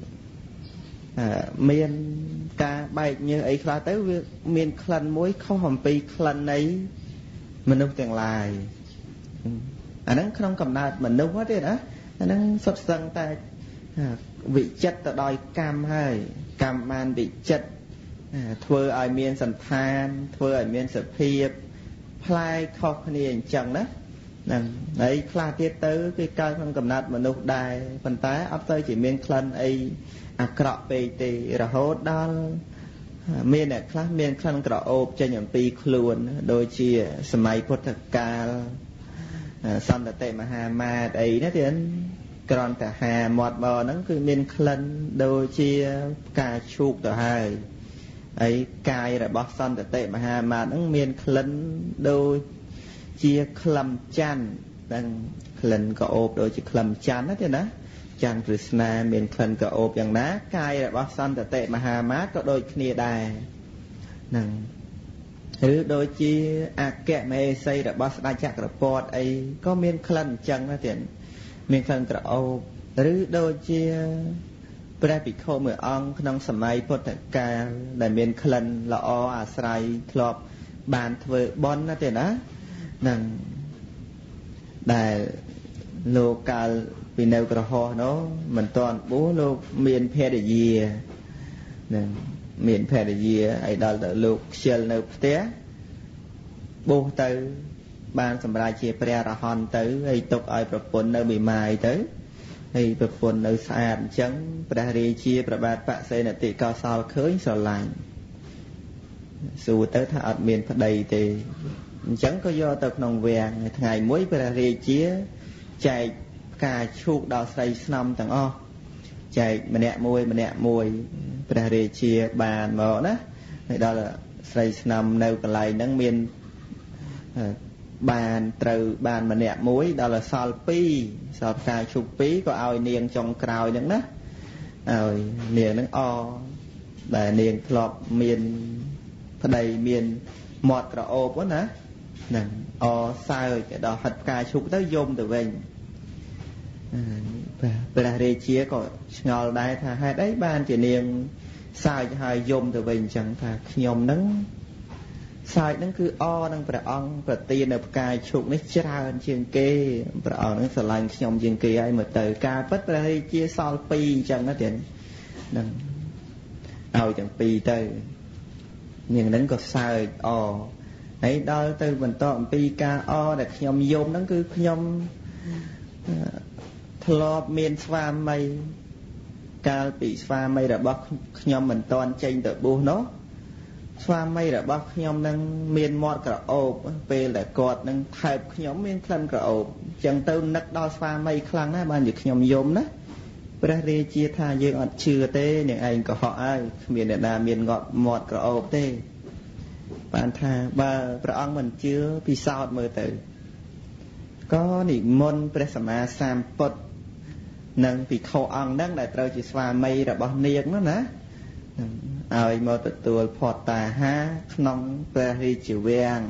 មានការបែកញើសអីខ្លះទៅវាមានក្លិនមួយខុសអំពីក្លិននៃមនុស្សទាំងឡាយអាហ្នឹងក្នុងកំណើតមនុស្សទេណាអាហ្នឹងសុទ្ធសឹងតែវិចិត្រទៅដោយកម្មហើយកម្មបានវិចិត្រធ្វើឲ្យមានសន្តានធ្វើឲ្យមានសភាពផ្លែខុសគ្នាអញ្ចឹងណាហ្នឹងហើយខ្លះទៀតទៅគេកើតក្នុងកំណើតមនុស្សដែរប៉ុន្តែអត់ទៅជាមានក្លិនអីអាក្រក់ពេកទេរហូតដល់មានអ្នកខ្លះមានក្លិនក្រអូបចេញអំពីខ្លួនដូចជាសម័យពុទ្ធកាលសន្តតិមហាមាត្រអីណាទៀតក្រនតាហាមាត់បោហ្នឹងគឺមានក្លិនដូចជាផ្កាឈូកទៅហើយហើយកាយរបស់សន្តតិមហាមាត្រហ្នឹងមានក្លិនដូចជាក្លឹមច័ន្ទហ្នឹងក្លិនក្រអូបដូចជាក្លឹមច័ន្ទណាទៀតណាច័ន្ទព្រឹស្នាមានក្លិនក្រអូបយ៉ាងណាកាយរបស់សន្តតិមហាមាត្រក៏ដូចគ្នាដែរហ្នឹងឬដូចជាអគ្គមហេសីរបស់ស្ដេចចក្រពតអីក៏មានក្លិនអញ្ចឹងណាទៀតមានក្លិនក្រអូបឬដូចជាព្រះភិក្ខុមួយអង្គក្នុងសម័យពុទ្ធកាលដែលមានក្លិនល្អអាស្រ័យធ្លាប់បានធ្វើបុណ្យណាទៀតណាហ្នឹងដែលលោកកាលពីនៅក្រហមនោះមិនតាន់បួសលោកមានភរិយាហ្នឹងមានភរិយាហើយដល់ទៅលោកខ្ជិលនៅផ្ទះបួសទៅបានសម្រេចជាព្រះអរហន្តទៅហើយទុកឲ្យប្រពន្ធនៅមីម៉ាយទៅហើយប្រពន្ធនៅស្អាតអញ្ចឹងព្រះរាជាប្របាទបក្សីនតិកោសលឃើញស្រឡាញ់សួរទៅថាអត់មានប្តីទេអញ្ចឹងក៏យកទៅក្នុងវាំងថ្ងៃមួយព្រះរាជាចែកផ្កាឈូកដល់ស្រីស្នំទាំងអស់ចែកម្នាក់មួយម្នាក់មួយព្រះរាជាបានមកណាហើយដល់ស្រីស្នំនៅកន្លែងហ្នឹងមានបានត្រូវបានម្នាក់មួយដល់សល់ពីរសល់ផ្កាឈូកពីរក៏ឲ្យនាងចុងក្រោយហ្នឹងណាឲ្យនាងហ្នឹងអដែលនាងធ្លាប់មានប្តីមានមាត់ក្រអូបណាហ្នឹងអសើចដល់ហិតផ្កាឈូកទៅយំទៅវិញព្រះរាជាក៏ឆ្ងល់ដែរថាហេតុអីបានជានាងសើចហើយយំទៅវិញអញ្ចឹងថាខ្ញុំហ្នឹង Sai nâng cứ o nâng bà ông bà tiên ở cài chụp nếch tràn chiên kê bà ông nâng xà lành nhom chiên kê ai mà từ ca bất ra hay chia sol pi chẳng nó tiền nâng ao chẳng pi tới nhưng nâng có sai o ấy đó từ mình to pi ca o để nhom yôm nâng cứ nhom thọp miên pha mây ca bị pha mây đã bóc nhom mình toàn tranh tự bu nó pha mây đã bóc nhom nâng miên mọt cả ộp về lại cọt nâng thẹp nhóm miên khăn cả ộp chẳng tư nắc đo pha mây khăn á ban việc nhom yôm đó bây giờ chia tha dương ọt chưa tê những anh có họ ai miền đại nam miền ngọt mọt cả ộp tê bạn tha ba bà ông mình chưa bị sao mơ tử có nị môn presama sam pot nâng bị khâu ông nâng lại trâu chỉ pha mây đã bóc niếng nó nè ai mơ tự tuổi phọt tà ha nông pra hi chịu vang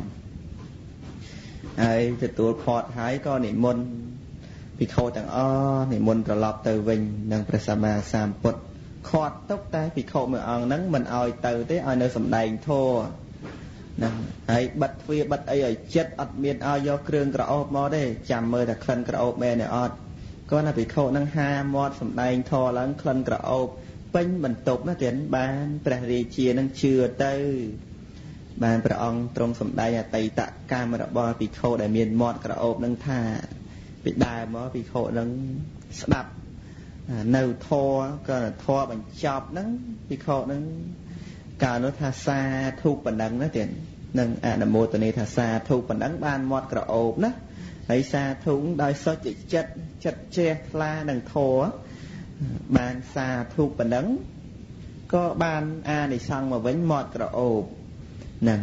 ai tự tuổi phọt hái có nị môn bị khâu tàng o nị môn trở lọp từ vinh nâng presama sam pot khọt tốc tay bị khâu mơ ông nâng mình ai từ tới ai nơi sầm đành thô ấy bật phía bật ấy ở chết ọt miền ao do kêu cả ốp mò đấy chạm mơ là khăn cả ốp mẹ này ọt có là bị khâu năng ha mọt sầm đành thô lắng khăn cả ốp bên mình tục nó tiền ban brazil chia năng chưa tới ban bà ông trong sầm đành tây tạ camera bo bị khâu đại miền mọt cả ốp năng tha bị đài mò bị khâu năng đập nâu thô có thô bằng chọc năng bị khâu năng cả nó tha xa thu bản đắng nó tiền nâng à là một tuần này tha xa thu bản đắng ban mọt cả ốp đó lấy xa thu đôi số chỉ chất chất che la nâng thô ban xa thu bản đắng có ban a này xong mà vẫn mọt cả ốp nâng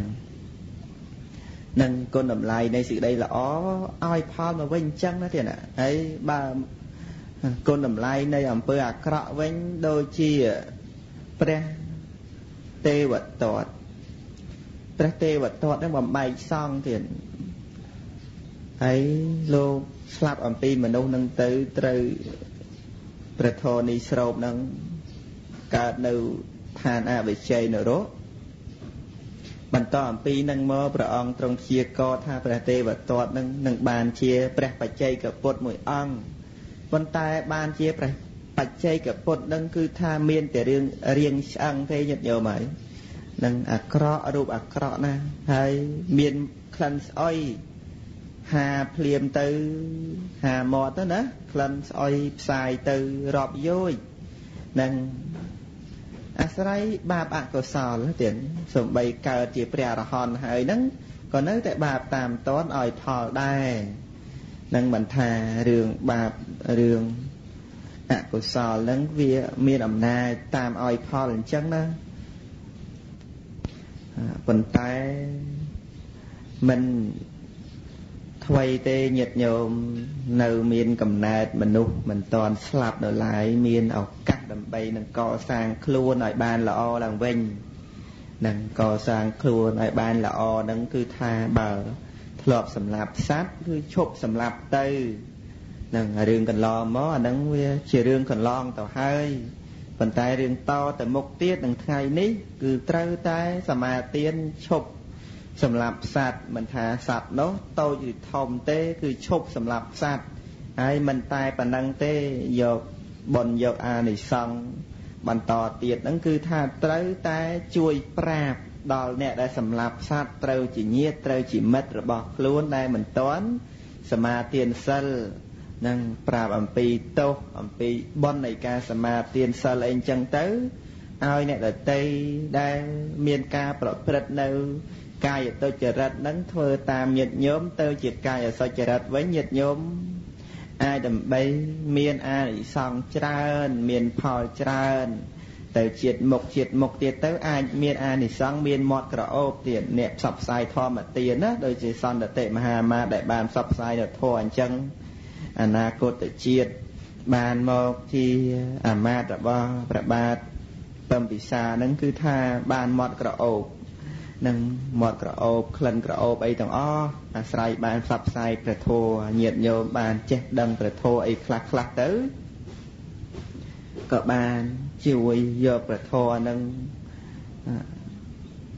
nâng con đầm lại đây sự đây là ó ai phao mà vinh chăng đó tiền ạ ấy ba con đầm lại đây ẩm bơ à cọ vinh đôi chi pre tê vật tọt pre tê vật tọt nó bằng bay xong tiền ấy lô slap ẩm pi mà nô nâng tới từ pre thô ni srop nâng cả nâu than a về chơi nữa đó bản to ẩm pi nâng mơ pre ong trong chia co tha pre tê vật tọt nâng nâng bàn chia pre bạch chơi cả bột mũi ong vân tay bàn chia pre bạch chơi cả bột nâng cứ tha miên để riêng riêng ăn thế nhật nhiều mấy nâng à cọ rụp à cọ na hay miên khăn oi hà phèm từ hà mọt đó nè khăn oi xài từ rọp vui nâng à sấy ba bạn có sò là tiền sum bay cờ chỉ bè ra hòn hay nâng còn nếu tại bà tạm toán oi thò đai nâng mình thà đường bà đường à có sò lấn vía miên ẩm na tam oi thò lên chân đó phần tay mình thay tê nhiệt nhôm nâu miên cầm nát mình nụ mình toàn slap đổi lại miên ở cắt đầm bay nâng co sang khluôn ở ban là o làng vinh nâng co sang khluôn ở ban là o nâng cứ tha bờ lọp sầm lạp sát cứ chụp sầm lạp tư nâng rương cần lo mó nâng chia rương cần lon tàu hơi phần tay rương to từ một tiết nâng thay ní cứ trâu tay sầm mà tiên chụp sầm lạp sạt mình thả sạt nó tôi chỉ thòng tê cứ chụp sầm lạp sạt ai mình tay bản năng tê dọc bồn dọc à này xong bàn to tiệt nâng cứ thả trâu tay chui prap đòi nè đã sầm lạp sát trâu chỉ nhiệt trâu chỉ mất rồi bỏ luôn đây mình toán sầm mà tiền sân nâng prap ẩm pi tô ẩm pi bon này ca sầm mà tiền sân lên chân tới ai nè là tây đang miền ca bọt bật nâu cài ở tôi chờ rạch nắng thưa tam nhiệt nhóm tôi chỉ cài ở sau chờ rạch với nhiệt nhóm ai đầm bay miền ai xong trơn miền phò trơn từ triệt mục triệt mục tiệt tới ai miền ai thì xong miền mọt cả ô tiền nẹp sập sai thò mà tiền á đôi chỉ son là tệ mà hà ma đại bàn sập sai được thò anh chân anh na cột từ triệt bàn một thì à ma đã ba đã ba tầm bị xa nâng cứ tha bàn mọt cả ô nâng mọt cả ô khăn cả ô ấy tầng o à sai bàn sập sai phải thò nhiệt nhôm bàn chết đâm phải thò ấy khạc khạc tới các bạn chui vô bờ thò nâng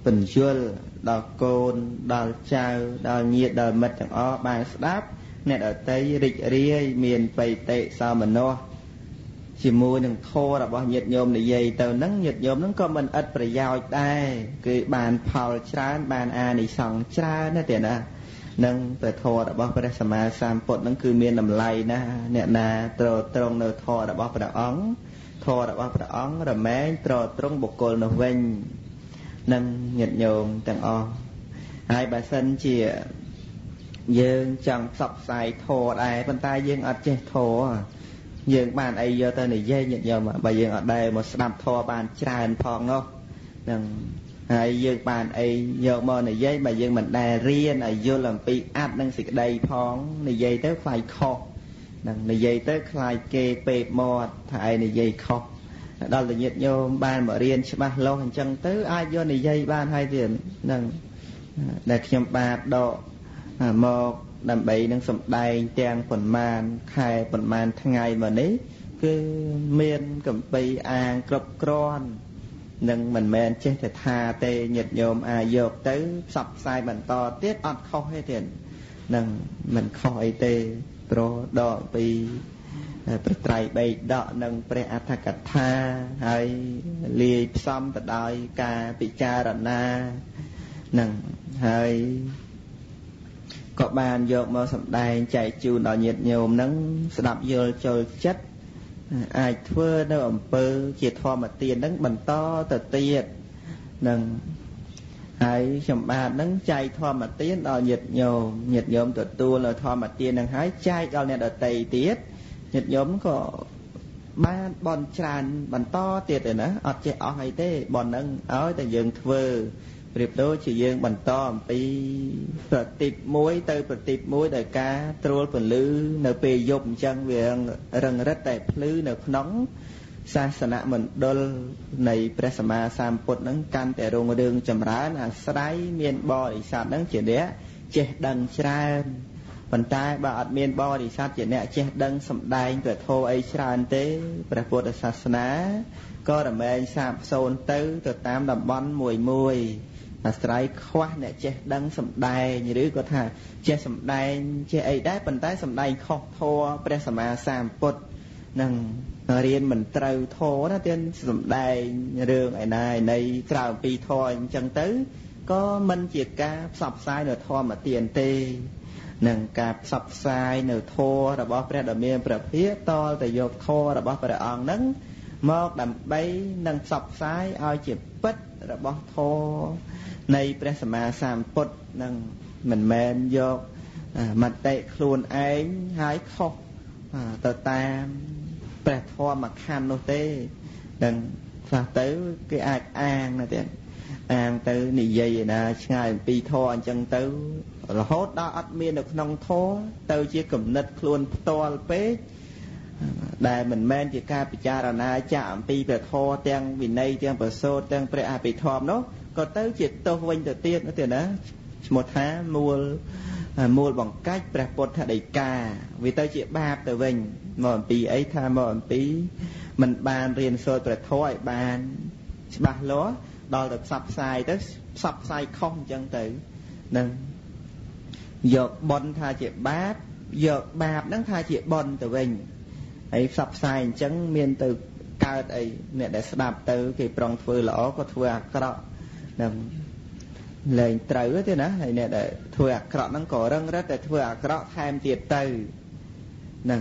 បញ្យលដល់កូនដល់ចៅដល់ញាតិដល់មិត្តទាំងអស់បានស្ដាប់អ្នកដទៃរីករាយមានបិតិសោមនស្សជាមួយនឹងធម៌របស់ញាតិញោមនិយាយទៅហ្នឹងញាតិញោមហ្នឹងក៏មិនឥតប្រយោជន៍ដែរគឺបានផលច្រើនបានអានិសង្សច្រើនណាទេណានឹងព្រះធម៌របស់ព្រះសម្មាសម្ពុទ្ធហ្នឹងគឺមានតម្លៃណាស់អ្នកណាត្រត្រង់នៅធម៌របស់ព្រះអង្គធម៌របស់ព្រះអង្គរមែងត្រត្រង់បុគ្គលនោះវិញនឹងញាតិញោមទាំងអស់ហើយបើសិនជាយើងចង់ផ្សព្វផ្សាយធម៌ដែរប៉ុន្តែយើងអត់ចេះធម៌យើងបានអីយកទៅនិយាយញាតិញោមបើយើងអត់ដែរមកស្ដាប់ធម៌បានច្រើនផងនោះនឹងហើយយើងបានអីយកមកនិយាយបើយើងមិនដែលរៀនឲ្យយល់អំពីអត្តនិងសេចក្តីផងនិយាយទៅខ្លាចខុសនឹងនិយាយទៅខ្លាចគេពេបមាត់ថាឯងនិយាយខុសដល់តែញាតិញោមបានមករៀនច្បាស់លាស់អញ្ចឹងទៅអាចយកនិយាយបានហើយទៀតនឹងដែលខ្ញុំបាទដកមកដើម្បីនឹងសម្ដែងទាំងប៉ុន្មានខែប៉ុន្មានថ្ងៃមកនេះគឺមានកម្ពីអាងគ្រប់គ្រាន់នឹងមិនមែនចេះតែថាទេញាតិញោមអាចយកទៅផ្សព្វផ្សាយបន្តទៀតអត់ខុសទេទៀតនឹងមិនខុសអីទេព្រោះដកពីព្រះត្រៃបិដកនិងព្រះអដ្ឋកថាហើយលាយផ្សំទៅដោយការពិចារណានឹងហើយក៏បានយកមកសម្ដែងចែកជូនដល់ញាតិញោមនឹងស្ដាប់យល់ចូលចិត្តអាចធ្វើនៅអំពើជាធម្មទាននឹងបន្តទៅទៀតនឹងហើយខ្ញុំបាទនឹងចែកធម្មទានដល់ញាតិញោមញាតិញោមទទួលនៅធម្មទាននឹងហើយចែកដល់អ្នកដទៃទៀតញាតិញោមក៏បានបន់ច្រើនបន្តទៀតឯណាអត់ចេះអស់អីទេបន់នឹងឲ្យតែយើងធ្វើប្រៀបដូចជាយើងបន្តអំពីប្រតិបមួយទៅប្រតិបមួយដោយការត្រួលពន្លឺនៅពេលយប់អញ្ចឹងវារឹងរិតតែភ្លឺនៅក្នុងសាសនមណ្ឌលនៃព្រះសម្មាសម្ពុទ្ធហ្នឹងកាន់តែរុងរឿងចម្រើនអាស្រ័យមានបរិស័ទហ្នឹងជាអ្នកចេះដឹងច្រើនប៉ុន្តែបើអត់មានបរិស័ទជាអ្នកចេះដឹងសម្ដែងព្រះធម៌អីច្រើនទេព្រះពុទ្ធសាសនាក៏រមែងសាបសូន្យទៅទៅតាមតំបន់មួយមួយអាស្រ័យខ្វះអ្នកចេះដឹងសម្ដែងឬក៏ថាចេះសម្ដែងចេះអីដែរប៉ុន្តែសម្ដែងខុសធម៌ព្រះសម្មាសម្ពុទ្ធនឹងរៀនមិនត្រូវធម៌ណាទៀតសម្ដែងរឿងឯណាឯណីក្រៅពីធម៌អញ្ចឹងទៅក៏មិនជាការផ្សព្វផ្សាយនៅធម៌ទានទេនឹងការផ្សព្វផ្សាយនៅធម៌របស់ព្រះដ៏មានព្រះភិក្ខតលតែយកធម៌របស់ព្រះអង្គហ្នឹងមកដើម្បីនឹងផ្សព្វផ្សាយឲ្យជាពិតរបស់ធម៌នៃព្រះសម្មាសម្ពុទ្ធនឹងមិនមែនយកមតិខ្លួនឯងហើយខុសទៅតាមព្រះធម៌មួយខណ្ឌនោះទេនឹងខ្លះទៅគេអាចអាងណាទៀតអាងទៅនិយាយណាឆ្ងាយអំពីធម៌អញ្ចឹងទៅរហូតដល់អត់មាននៅក្នុងធម៌ទៅជាគំនិតខ្លួនផ្ទាល់ពេកដែលមិនមែនជាការពិចារណាចាក់អំពីព្រះធម៌ទាំងវិន័យទាំងប្រសូតទាំងព្រះអភិធម្មនោះក៏ទៅជាទោសវិញទៅទៀតណាទៀតណាឈ្មោះថាមូលមូលបង្កាច់ព្រះពុទ្ធដីកាវាទៅជាបាបទៅវិញមកអំពីអីថាមកអំពីមិនបានរៀនសូត្រព្រះធម៌ឲ្យបានច្បាស់លាស់ដល់ទៅផ្សព្វផ្សាយទៅផ្សព្វផ្សាយខុសអញ្ចឹងទៅនឹងយកបុណ្យថាជាបាបយកបាបហ្នឹងថាជាបុណ្យទៅវិញហើយផ្សព្វផ្សាយអញ្ចឹងមានទៅកើតអីអ្នកដែលស្ដាប់ទៅគេប្រុងធ្វើល្អក៏ធ្វើអាក្រក់នឹងលែងត្រូវទេណាហើយអ្នកដែលធ្វើអាក្រក់ហ្នឹងក៏រឹងរិតតែធ្វើអាក្រក់ថែមទៀតទៅនឹង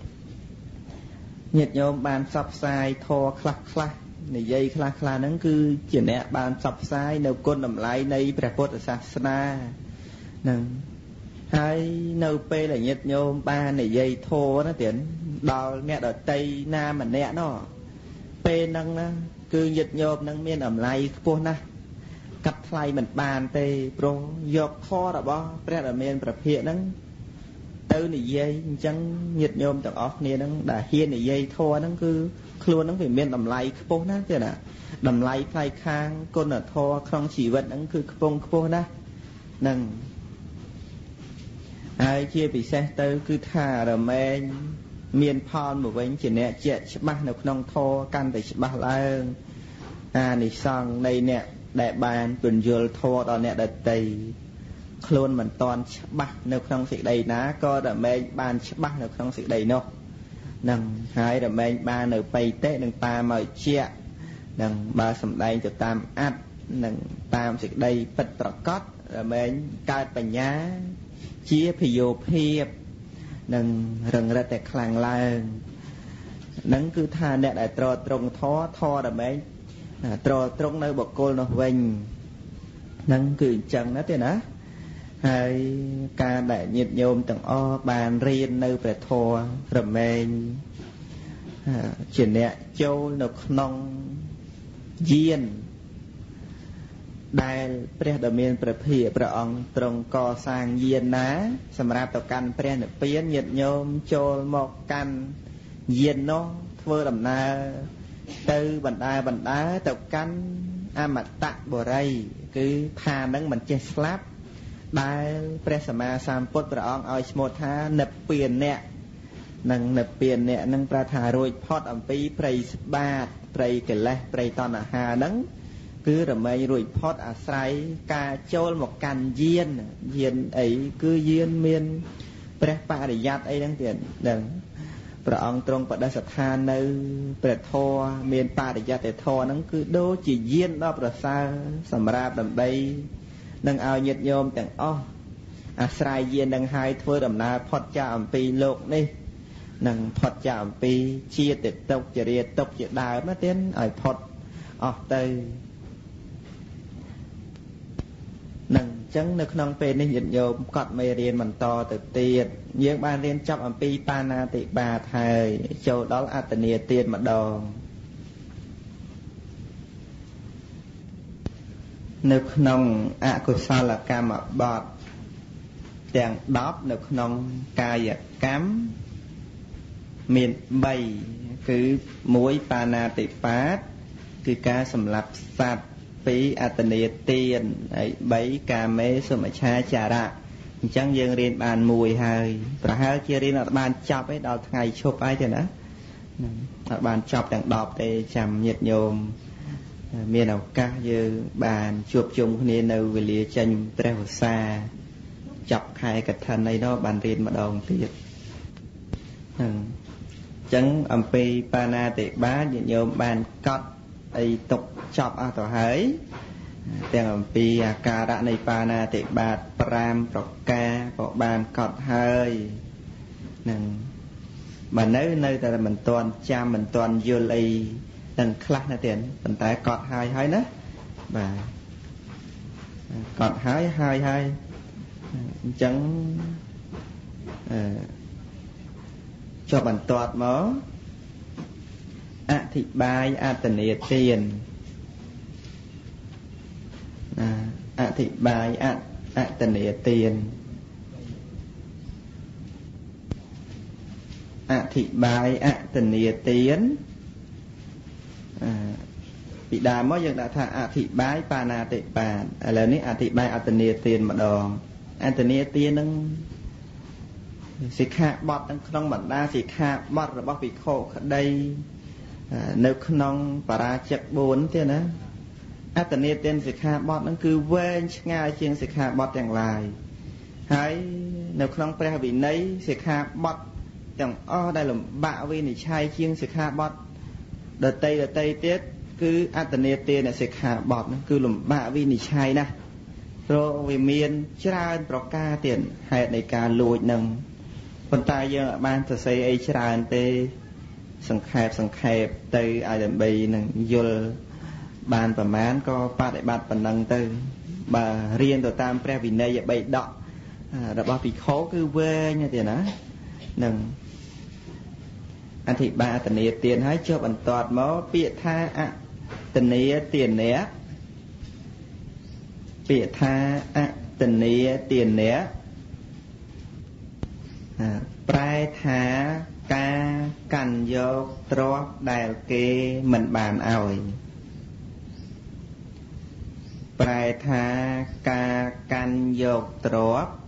ញាតិញោមបានផ្សព្វផ្សាយធម៌ខ្លះខ្លះនិយាយខ្លះខ្លះហ្នឹងគឺជាអ្នកបានផ្សព្វផ្សាយនៅគុណតម្លៃនៃព្រះពុទ្ធសាសនានឹងហើយនៅពេលដែលញាតិញោមបាននិយាយធម៌ណាទៀតដល់អ្នកដតីណាម្នាក់នោះពេលហ្នឹងណាគឺញាតិញោមហ្នឹងមានតម្លៃខ្ពស់ណាស់កាត់ថ្លៃមិនបានទេព្រោះយកធម៌របស់ព្រះដ៏មានព្រះភិក្ខហ្នឹងទៅនិយាយអញ្ចឹងញាតិញោមទាំងអស់គ្នាហ្នឹងដែលហ៊ាននិយាយធម៌ហ្នឹងគឺខ្លួនហ្នឹងវាមានតម្លៃខ្ពស់ណាស់ទេណាតម្លៃផ្នែកខាងគុណធម៌ក្នុងជីវិតហ្នឹងគឺខ្ពង់ខ្ពស់ណាស់ហ្នឹងហើយជាពិសេសទៅគឺថារមែងមានផលមកវិញជាអ្នកជាក់ច្បាស់នៅក្នុងធម៌កាន់តែច្បាស់ឡើងអានិសង្ឃនៃអ្នកដែលបានពន្យល់ធម៌ដល់អ្នកដទៃខ្លួនមិនតាន់ច្បាស់នៅក្នុងសេចក្តីណាក៏រមែងបានច្បាស់នៅក្នុងសេចក្តីនោះនឹងហើយរមែងបាននៅបៃតេនឹងតាមមកជានឹងបើសម្ដែងទៅតាមអត្តនឹងតាមសេចក្តីពិតប្រកបរមែងកើតបញ្ញាជាភយោភាពនឹងរឹងរិតតែខ្លាំងឡើងនឹងគឺថាអ្នកដែលត្រត្រង់ធម៌ធម៌រមែងត្រត្រង់នៅបុគ្គលនោះវិញនឹងគឺអញ្ចឹងណាទេណាហើយការដែលញាតិញោមទាំងអស់បានរៀននៅព្រះធម៌រមែងជាអ្នកចូលនៅក្នុងយានដែលព្រះដ៏មានព្រះភិក្ខព្រះអង្គទ្រង់កសាងយានណាសម្រាប់ទៅកាន់ព្រះនិព្វានញាតិញោមចូលមកកាន់យាននោះធ្វើដំណើរទៅបណ្ដាបណ្ដាទៅកាន់អមតៈបុរីគឺថានឹងមិនចេះស្លាប់ដែលព្រះសម្មាសម្ពុទ្ធព្រះអង្គឲ្យឈ្មោះថានិព្វានៈនឹងនិព្វានៈនឹងប្រែថារួចផុតអំពីព្រៃស្បាតព្រៃកិលេសព្រៃតណ្ហានឹងគឺរមែងរួចផុតអាស្រ័យការចូលមកកាន់យានយានអីគឺយានមានព្រះបរិយ័តអីហ្នឹងទៀតដឹងព្រះអង្គទ្រង់បដិស្ថាននៅព្រះធម៌មានបរិយ័តធម៌ហ្នឹងគឺដូចជាយានដ៏ប្រសើរសម្រាប់ដើម្បីនឹងឲ្យញាតិញោមទាំងអស់អាស្រ័យយាននឹងហើយធ្វើដំណើរផុតចាកអំពីលោកនេះនឹងផុតចាកអំពីជាតិទុក្ខចរិយាទុក្ខជាដើមណាទៀតឲ្យផុតអស់ទៅនឹងអញ្ចឹងនៅក្នុងពេលនេះញាតិញោមកត់មេរៀនបន្តទៅទៀតយើងបានរៀនចប់អំពីបាណាតិបាតហើយចូលដល់អត្តនីទានម្ដងនៅក្នុងអកុសលកម្មបទទាំងដប់នៅក្នុងកាយកម្មមានបីគឺមួយបាណាតិបាតគឺការសម្លាប់សត្វពីរអត្តនីទានហើយបីកាមេសុមិច្ឆាចារៈអញ្ចឹងយើងរៀនបានមួយហើយប្រហែលជារៀនអត់បានចប់ទេដល់ថ្ងៃឈប់ហើយទេណាអត់បានចប់ទាំងដប់ទេចាំញាតិញោមមានឱកាសយើងបានជួបជុំគ្នានៅវេលាចេញព្រះវស្សាចាប់ខែកឋិនអីនោះបានរៀនម្ដងទៀតអញ្ចឹងអំពីបាណាតិបាតញាតិញោមបានកត់អីទុកចប់អស់ទៅហើយទាំងអំពីអាការៈនៃបាណាតិបាតប្រាំប្រការក៏បានកត់ហើយនឹងបើនៅនៅតែមិនទាន់ចាំមិនទាន់យល់អីទាំងខ្លះណាទៀតប៉ុន្តែកត់ហើយហើយណាបាទកត់ហើយហើយហើយអញ្ចឹងអឺចុះបន្ទាត់មកអធិប្បាយអត្តនីទានអធិប្បាយអត្តនីទានអធិប្បាយអត្តនីទានពីដើមមកយើងដាក់ថាអធិប្បាយបាណាតិបាតឥឡូវនេះអធិប្បាយអត្តនីទានម្ដងអត្តនីទាននឹងសិក្ខាបទទាំងក្នុងបណ្ដាសិក្ខាបទរបស់ភិក្ខុក្តីនៅក្នុងបរាជិកបួនទៀតណាអត្តនីទានសិក្ខាបទហ្នឹងគឺវែងឆ្ងាយជាងសិក្ខាបទទាំងឡាយហើយនៅក្នុងព្រះវិន័យសិក្ខាបទទាំងអស់ដែលលំបាកវិនិច្ឆ័យជាងសិក្ខាបទដតីដតីទៀតគឺអត្តនីទានសិក្ខាបទហ្នឹងគឺលំបាកវិនិច្ឆ័យណាស់ព្រោះវាមានច្រើនប្រការទៀតហេតុនៃការលួចហ្នឹងប៉ុន្តែយើងអាចបានសរសេរអីច្រើនទេសង្ខេបសង្ខេបទៅឲ្យដើម្បីនឹងយល់បានប្រមាណក៏បដិបត្តិប៉ុណ្ណឹងទៅបើរៀនទៅតាមព្រះវិន័យបីដករបស់ភិក្ខុគឺវែងទៀតណានឹងអធិប្បាយអត្តនីទានហើយចុះបន្ទាត់មកពាក្យថាអត្តនីទានៈពាក្យថាអត្តនីទានៈប្រែថាការកាន់យកទ្រព្យដែលគេមិនបានឲ្យប្រែថាការកាន់យកទ្រព្យ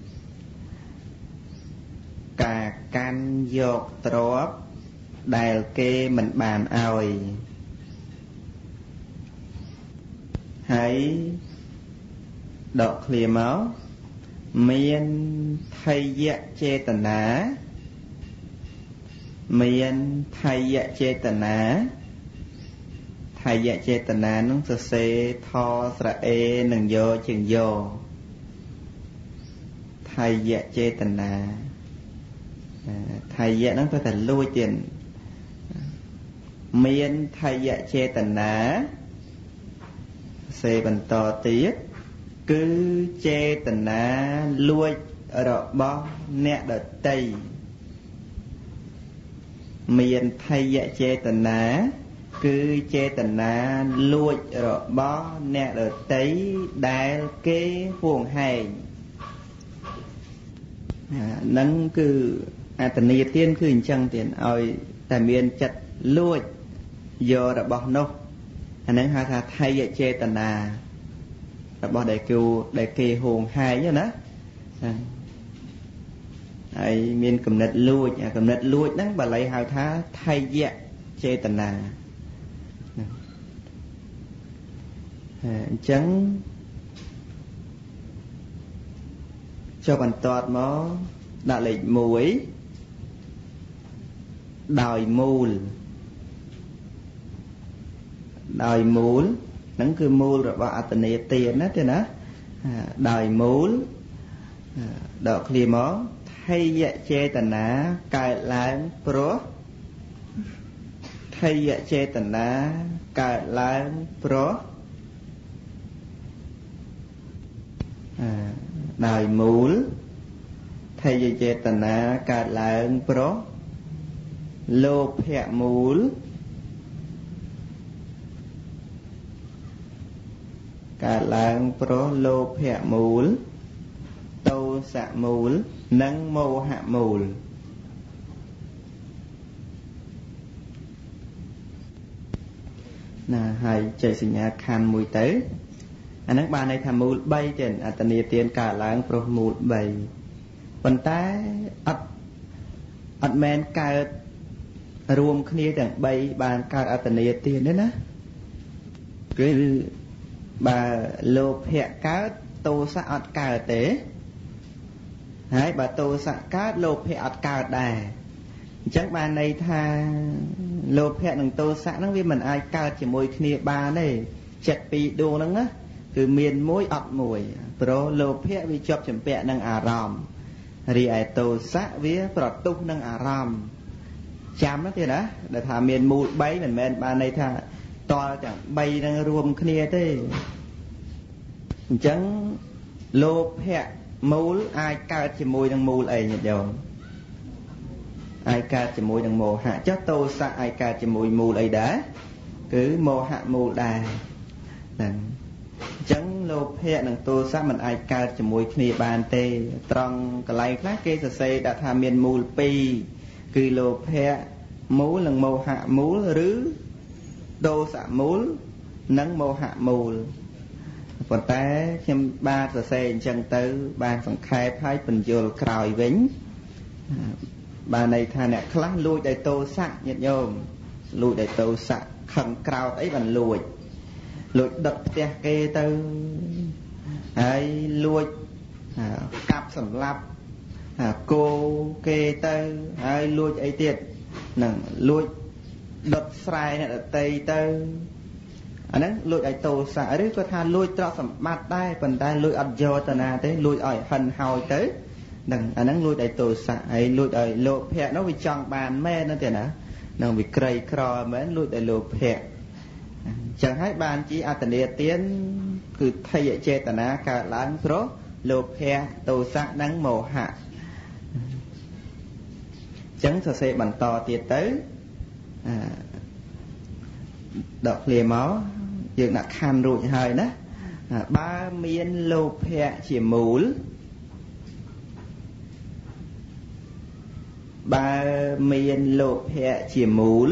ការកាន់យកទ្រព្យដែលគេមិនបានឲ្យហហើយដកឃ្លាមកមានថយចេតនាមានថយចេតនាថយចេតនានឹងសរសេរថស្រៈអេនឹងយោជាងយោថយចេតនាថយហ្នឹងទៅតែលួចទៀតមានថយចេតនាសេបន្តទៀតគឺចេតនាលួចរបស់អ្នកដទៃមានថយចេតនាគឺចេតនាលួចរបស់អ្នកដទៃដែលគេហួងហែងហ្នឹងគឺអត្តន័យទានគឺអញ្ចឹងទៀតឲ្យតែមានចិត្តលួចយករបស់នោះអាហ្នឹងហៅថាថយចេតនារបស់ដែលគូដែលគេហួងហែងណាហើយមានគំនិតលួចអាគំនិតលួចហ្នឹងបាលីហៅថាថយចេតនាអញ្ចឹងចុះបន្ទាត់មកដាក់លេខមួយដោយមូលដោយមូលហ្នឹងគឺមូលរបស់អត្តន័យទានណាទេណាដោយមូលដកឃ្លាមកថយចេតនាកើតឡើងព្រោះថយចេតនាកើតឡើងព្រោះដោយមូលថយចេតនាកើតឡើងព្រោះលោភៈមូលកើតឡើងព្រោះលោភៈមូលទោសៈមូលនិងមោហៈមូលណាហើយចេញសញ្ញាខណ្ឌមួយទៅអាហ្នឹងបានន័យថាមូលបីទៀតអត្តន័យទានកើតឡើងព្រោះមូលបីប៉ុន្តែអត់អត់មែនកើតរួមគ្នាទាំងបីបានកើតអត្តន័យទានទេណាគឺបើលោភៈកើតទោសៈអត់កើតទេហើយបើទោសៈកើតលោភៈអត់កើតដែរអញ្ចឹងបានន័យថាលោភៈនិងទោសៈហ្នឹងវាមិនអាចកើតជាមួយគ្នាបានទេចិត្តពីរដួងហ្នឹងណាគឺមានមួយអត់មួយព្រោះលោភៈវាជាប់ចម្ពាក់នឹងអារម្មណ៍រីឯទោសៈវាប្រទុះនឹងអារម្មណ៍ចាំណាទៀតណាដែលថាមានមូលបីមិនមែនបានន័យថាតល់ទាំងបីនឹងរួមគ្នាទេអញ្ចឹងលោភៈមូលអាចកើតជាមួយនឹងមូលអីញាតិញោមអាចកើតជាមួយនឹងមោហៈចុះទោសៈអាចកើតជាមួយមូលអីដែរគឺមោហៈមូលដែរហ្នឹងអញ្ចឹងលោភៈនិងទោសៈមិនអាចកើតជាមួយគ្នាបានទេត្រង់កន្លែងខ្លះគេសរសេរដាក់ថាមានមូលពីរគឺលោភៈមូលនិងមោហៈមូលឬទោសៈមូលនិងមោហៈមូលប៉ុន្តែខ្ញុំបានសរសេរអញ្ចឹងទៅបានសង្ខេបហើយបញ្យល់ក្រោយវិញបានន័យថាអ្នកខ្លះលួចដោយទោសៈញាតិញោមលួចដោយទោសៈខឹងក្រោធអីបានលួចលួចដុតផ្ទះគេទៅហើយលួចកាប់សម្លាប់គោគេទៅហើយលួចអីទៀតហ្នឹងលួចដុតស្រែអ្នកដតីទៅអាហ្នឹងលួចឲ្យទោសៈឬក៏ថាលួចទ្រព្យសម្បត្តិដែរប៉ុន្តែលួចអត់យកទៅណាទេលួចឲ្យហិនហោចទៅហ្នឹងអាហ្នឹងលួចឲ្យទោសៈហើយលួចឲ្យលោភៈនោះវាចង់បានមែនទេណានឹងវាក្រីក្រមែនលួចឲ្យលោភៈអញ្ចឹងហើយបានជាអត្តន័យទានគឺថយចេតនាកើតឡើងព្រោះលោភៈទោសៈនិងមោហៈអញ្ចឹងសរសេរបន្តទៀតទៅដកឃ្លាមកយើងដាក់ខណ្ឌរួចហើយណាបើមានលោភៈជាមូលបើមានលោភៈជាមូល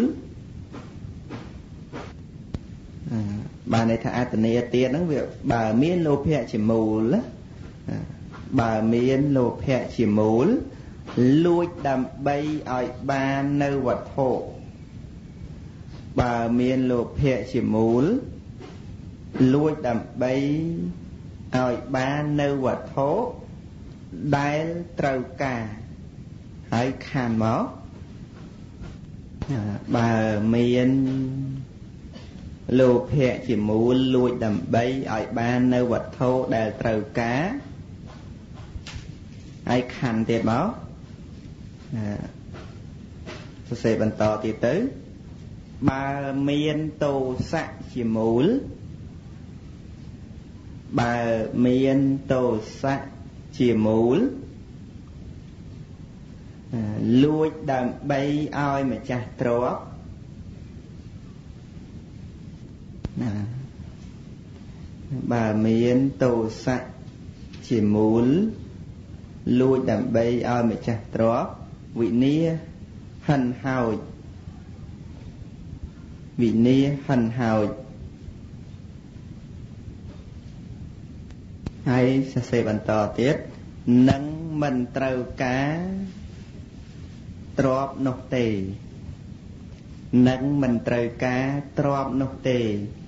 បានន័យថាអត្តន័យទានហ្នឹងវាបើមានលោភៈជាមូលបើមានលោភៈជាមូលលួចដើម្បីឲ្យបាននៅវត្ថុបើមានលោភៈជាមូលលួចដើម្បីឲ្យបាននៅវត្ថុដែលត្រូវការហើយខានមកបើមានលោភៈជាមូលលួចដើម្បីឲ្យបាននៅវត្ថុដែលត្រូវការហើយខានទៀតមកសរសេរបន្តទៀតទៅបើមានទោសៈជាមូលបើមានទោសៈជាមូលលួចដើម្បីឲ្យម្ចាស់ទ្រព្យណាបើមានទោសៈជាមូលលួចដើម្បីឲ្យម្ចាស់ទ្រព្យវិនាហិនហោចវិនាហិនហោចហើយសរសេរបន្តទៀតនឹងមិនត្រូវការទ្រព្យនោះទេនឹងមិនត្រូវការទ្រព្យនោះទេ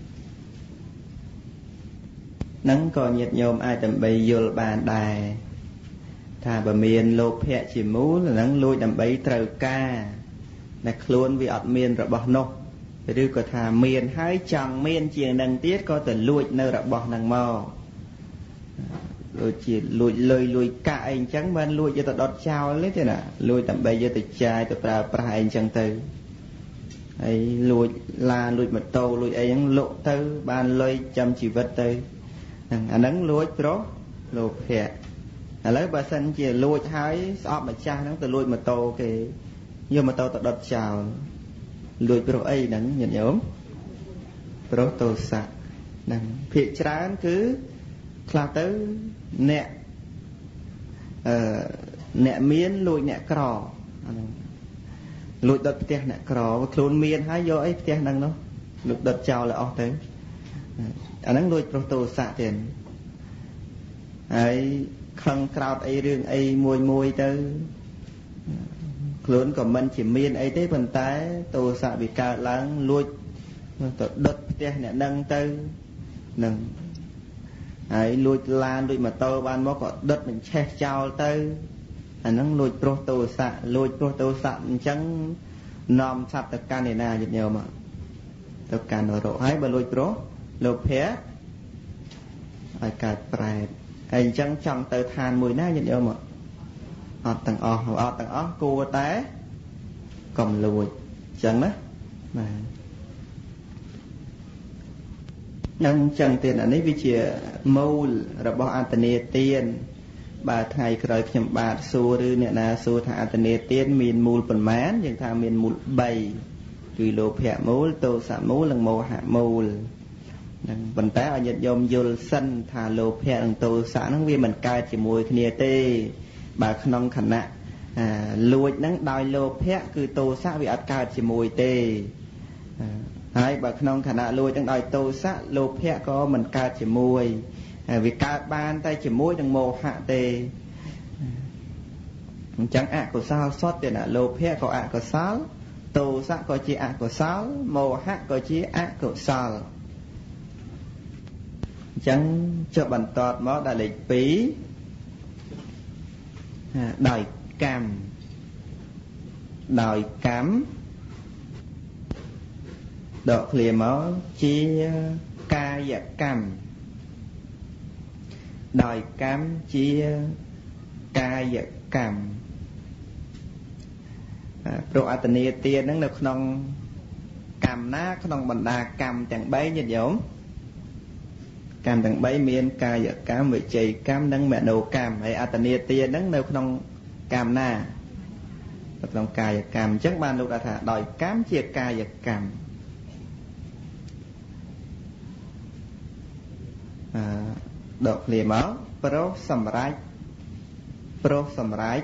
នឹងក៏ញាតិញោមអាចដើម្បីយល់បានដែរថាបើមានលោភៈជាមូលនឹងលួចដើម្បីត្រូវការតែខ្លួនវាអត់មានរបស់នោះឬក៏ថាមានហើយចង់មានជាងនឹងទៀតក៏ទៅលួចនៅរបស់នឹងមកដូចជាលួចលុយលួយកាក់អីអញ្ចឹងមិនលួចយកទៅដុតចោលទេណាលួចដើម្បីយកទៅចាយទៅប្រើប្រាស់អីអញ្ចឹងទៅហើយលួចឡានលួចម៉ូតូលួចអីហ្នឹងលក់ទៅបានលុយចាំជីវិតទៅហ្នឹងអាហ្នឹងលួចប្រុសលោភៈឥឡូវបើសិនជាលួចហើយស្អប់ម្ចាស់ហ្នឹងទៅលួចម៉ូតូគេយកម៉ូតូទៅដុតចោលលួចប្រុសអីហ្នឹងញាតិញោមប្រុសទោសៈហ្នឹងភាគច្រើនគឺខ្លះទៅអ្នកអឺអ្នកមានលួចអ្នកក្រអាហ្នឹងលួចដុតផ្ទះអ្នកក្រខ្លួនមានហើយយកអីផ្ទះហ្នឹងនោះលួចដុតចោលឲ្យអស់ទៅអាហ្នឹងលួចប្រុសទោសៈទៀតហើយខឹងក្រោតអីរឿងអីមួយមួយទៅខ្លួនក៏មិនជាមានអីទេប៉ុន្តែទោសៈវាកើតឡើងលួចទៅដុតផ្ទះអ្នកហ្នឹងទៅនឹងហើយលួចឡានលួចម៉ូតូបានមកក៏ដុតបញ្ឆេះចោលទៅអាហ្នឹងលួចប្រុសទោសៈលួចប្រុសទោសៈអញ្ចឹងនាំសត្វទៅកាន់ឯណាយត់ញោមទៅកាន់នរកហើយបើលួចប្រុសលោភៈឲ្យកើតប្រែតហើយអញ្ចឹងចង់ទៅឋានមួយណាយត់ញោមអត់ទាំងអស់អត់ទាំងអស់គួរតែកុំលួចអញ្ចឹងណាបាទនឹងចឹងទៀតអានេះវាជាមូលរបស់អត្តនេទានបើថ្ងៃក្រោយខ្ញុំបាទសួរឬអ្នកណាសួរថាអត្តនេទានមានមូលប៉ុន្មានយើងថាមានមូលបីគឺលោភៈមូលទោសៈមូលនិងមោហៈមូលនឹងប៉ុន្តែឲ្យញាតិញោមយល់សិនថាលោភៈនិងទោសៈហ្នឹងវាមិនកើតជាមួយគ្នាទេបើក្នុងខណៈលួចហ្នឹងដោយលោភៈគឺទោសៈវាអត់កើតជាមួយទេហើយបើក្នុងខណៈលួចនឹងដោយទោសៈលោភៈក៏មិនកើតជាមួយវាកើតបានតែជាមួយនឹងមោហៈទេអញ្ចឹងអកុសលសុទ្ធទេណាលោភៈក៏អកុសលទោសៈក៏ជាអកុសលមោហៈក៏ជាអកុសលអញ្ចឹងចុះបន្តមកដល់លេខពីរដោយកម្មដោយកម្មដកឃ្លាមកជាកាយកម្មដោយកម្មជាកាយកម្មព្រោះអត្តនេទានហ្នឹងនៅក្នុងកម្មណាក្នុងបណ្ដាកម្មទាំងបីញាតិញោមកម្មទាំងបីមានកាយកម្មវិច័យកម្មនិងមនោកម្មហើយអត្តនេទានហ្នឹងនៅក្នុងកម្មណានៅក្នុងកាយកម្មអញ្ចឹងបានលោកថាដោយកម្មជាកាយកម្មអឺដកឃ្លាមកប្រុសសម្រេចប្រុសសម្រេច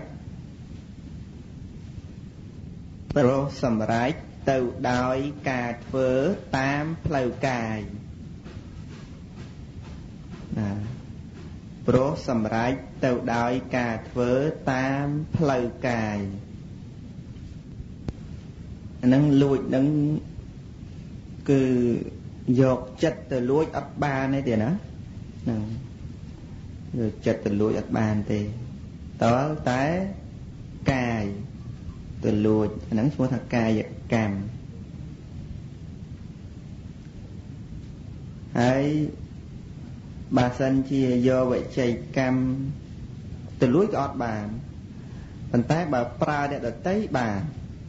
ប្រុសសម្រេចទៅដោយការធ្វើតាមផ្លូវកាយណាប្រុសសម្រេចទៅដោយការធ្វើតាមផ្លូវកាយអានឹងលួចនឹងគឺយកចិត្តទៅលួចអត់បានទេទៀតណាហ្នឹងយកចិត្តទៅលួចអត់បានទេតើតែកាយទៅលួចអាហ្នឹងឈ្មោះថាកាយកម្មហើយបើសិនជាយកវិច័យកម្មទៅលួចក៏អត់បានប៉ុន្តែបើប្រើអ្នកដទៃបាន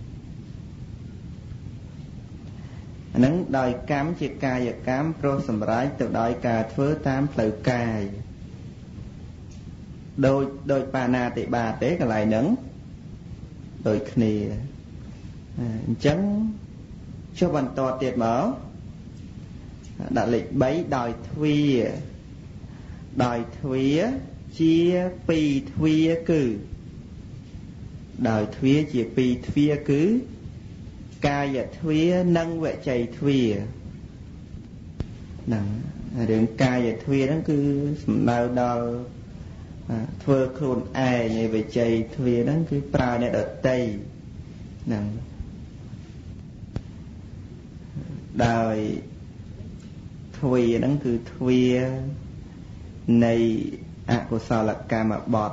អានឹងដោយកម្មជាកាយកម្មព្រោះសម្រេចទៅដោយការធ្វើតាមផ្លូវកាយដោយដោយបាណាតិបាតទេកន្លែងហ្នឹងដូចគ្នាអញ្ចឹងចុះបន្តទៀតមកដាក់លេខបីដោយទ្វាដោយទ្វាជាពីរទ្វាគឺដោយទ្វាជាពីរទ្វាគឺកាយទ្វានិងវច័យទ្វាហ្នឹងរឿងកាយទ្វាហ្នឹងគឺសំដៅដល់ធ្វើខ្លួនឯងហើយវច័យទ្វាហ្នឹងគឺប្រើអ្នកដទៃហ្នឹងដោយទ្វាហ្នឹងគឺទ្វានៃអកុសលកម្មបទ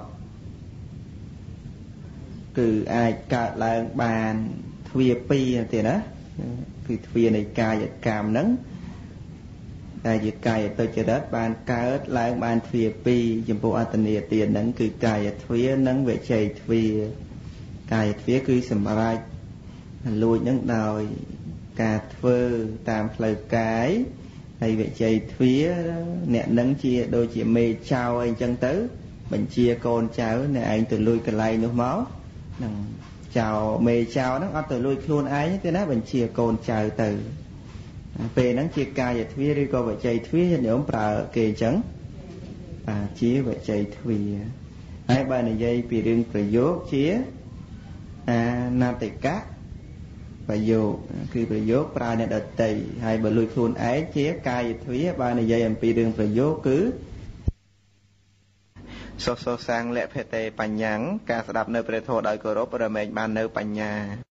គឺអាចកើតឡើងបានទ្វាពីរទៀតណាគឺទ្វានៃកាយកម្មហ្នឹងតែជាកាយទុច្ចរិតបានកើតឡើងបានទ្វាពីរចំពោះអត្តនីទានហ្នឹងគឺកាយទ្វានិងវច័យទ្វាកាយទ្វាគឺសម្រាប់លួចហ្នឹងដោយការធ្វើតាមផ្លូវកាយហើយវច័យទ្វាអ្នកនឹងជាដូចជាមេចៅអីចឹងទៅបញ្ជាកូនចៅអ្នកឯងទៅលួចកន្លែងនោះមកនឹងចៅមេចៅហ្នឹងអត់ទៅលួចខ្លួនឯងទេណាបញ្ជាកូនចៅទៅពេលហ្នឹងជាកាយទ្វាឬក៏វច័យទ្វាញាតិញោមប្រើគេអញ្ចឹងបាទជាវច័យទ្វាហើយបើនិយាយពីរឿងប្រយោគជាអាណតិកៈប្រយោគគឺប្រយោគប្រើអ្នកដទៃហើយបើលួចខ្លួនឯងជាកាយទ្វាបើនិយាយអំពីរឿងប្រយោគគឺសោសសាងលភេតេបញ្ញការស្ដាប់នៅព្រះធម៌ដោយគោរពរមែងបាននៅបញ្ញា